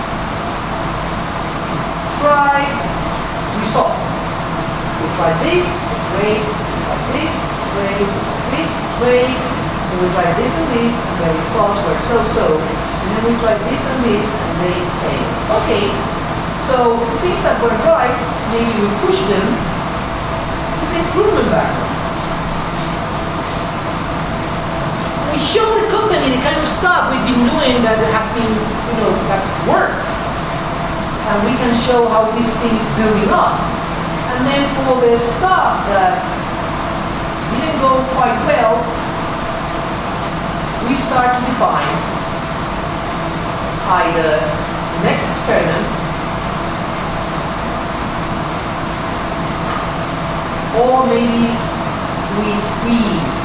try, result. We try this, wait, we try this, wait, this, wait, and we try this and this, and the results were so-so, and then we try this and this, and they fail. Okay, so things that were right, maybe we push them to the improvement backward. We show the company the kind of stuff we've been doing that has been, you know, that worked. And we can show how this thing is building up. And then for the stuff that didn't go quite well, we start to define either next experiment or maybe we freeze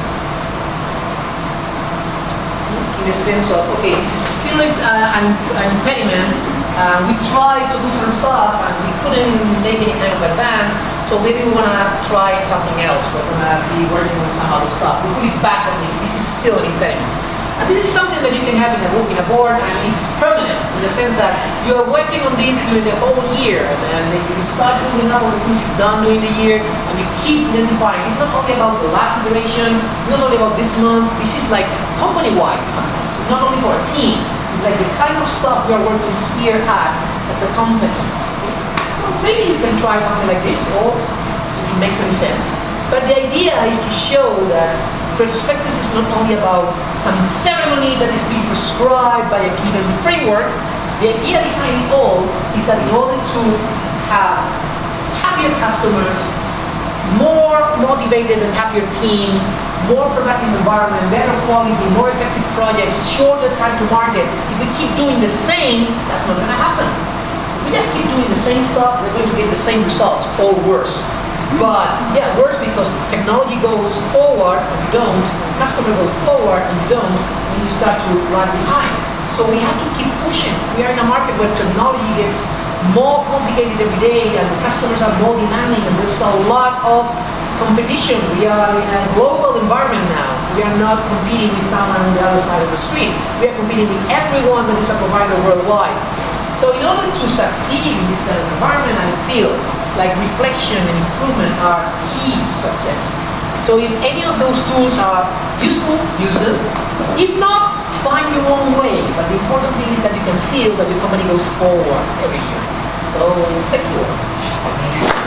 in the sense of, okay, this is still is uh, an, an impediment. Uh, we tried to do some stuff and we couldn't make any kind of advance, so maybe we want to try something else. We're going to be working on some other stuff. We put it back on it. This is still an impediment. And this is something that you can have in a book, in a board, and it's permanent in the sense that you are working on this during the whole year, and then you start building up on the things you've done during the year, and you keep identifying. It's not only about the last iteration, it's not only about this month, this is like company-wide sometimes. It's not only for a team, it's like the kind of stuff we are working here at as a company. So maybe you can try something like this, or if it makes any sense. But the idea is to show that retrospectives is not only about some ceremony that is being prescribed by a given framework. The idea behind it all is that in order to have happier customers, more motivated and happier teams, more productive environment, better quality, more effective projects, shorter time to market, if we keep doing the same, that's not going to happen. If we just keep doing the same stuff, we're going to get the same results, or worse. But yeah, worse because technology goes forward and you don't, and customer goes forward and you don't, and you start to run behind. So we have to keep pushing. We are in a market where technology gets more complicated every day and customers are more demanding and there's a lot of competition. We are in a global environment now. We are not competing with someone on the other side of the street. We are competing with everyone that is a provider worldwide. So in order to succeed in this kind of environment, I feel like reflection and improvement are key to success. So if any of those tools are useful, use them. If not, find your own way. But the important thing is that you can feel that your company goes forward every year. So thank you all.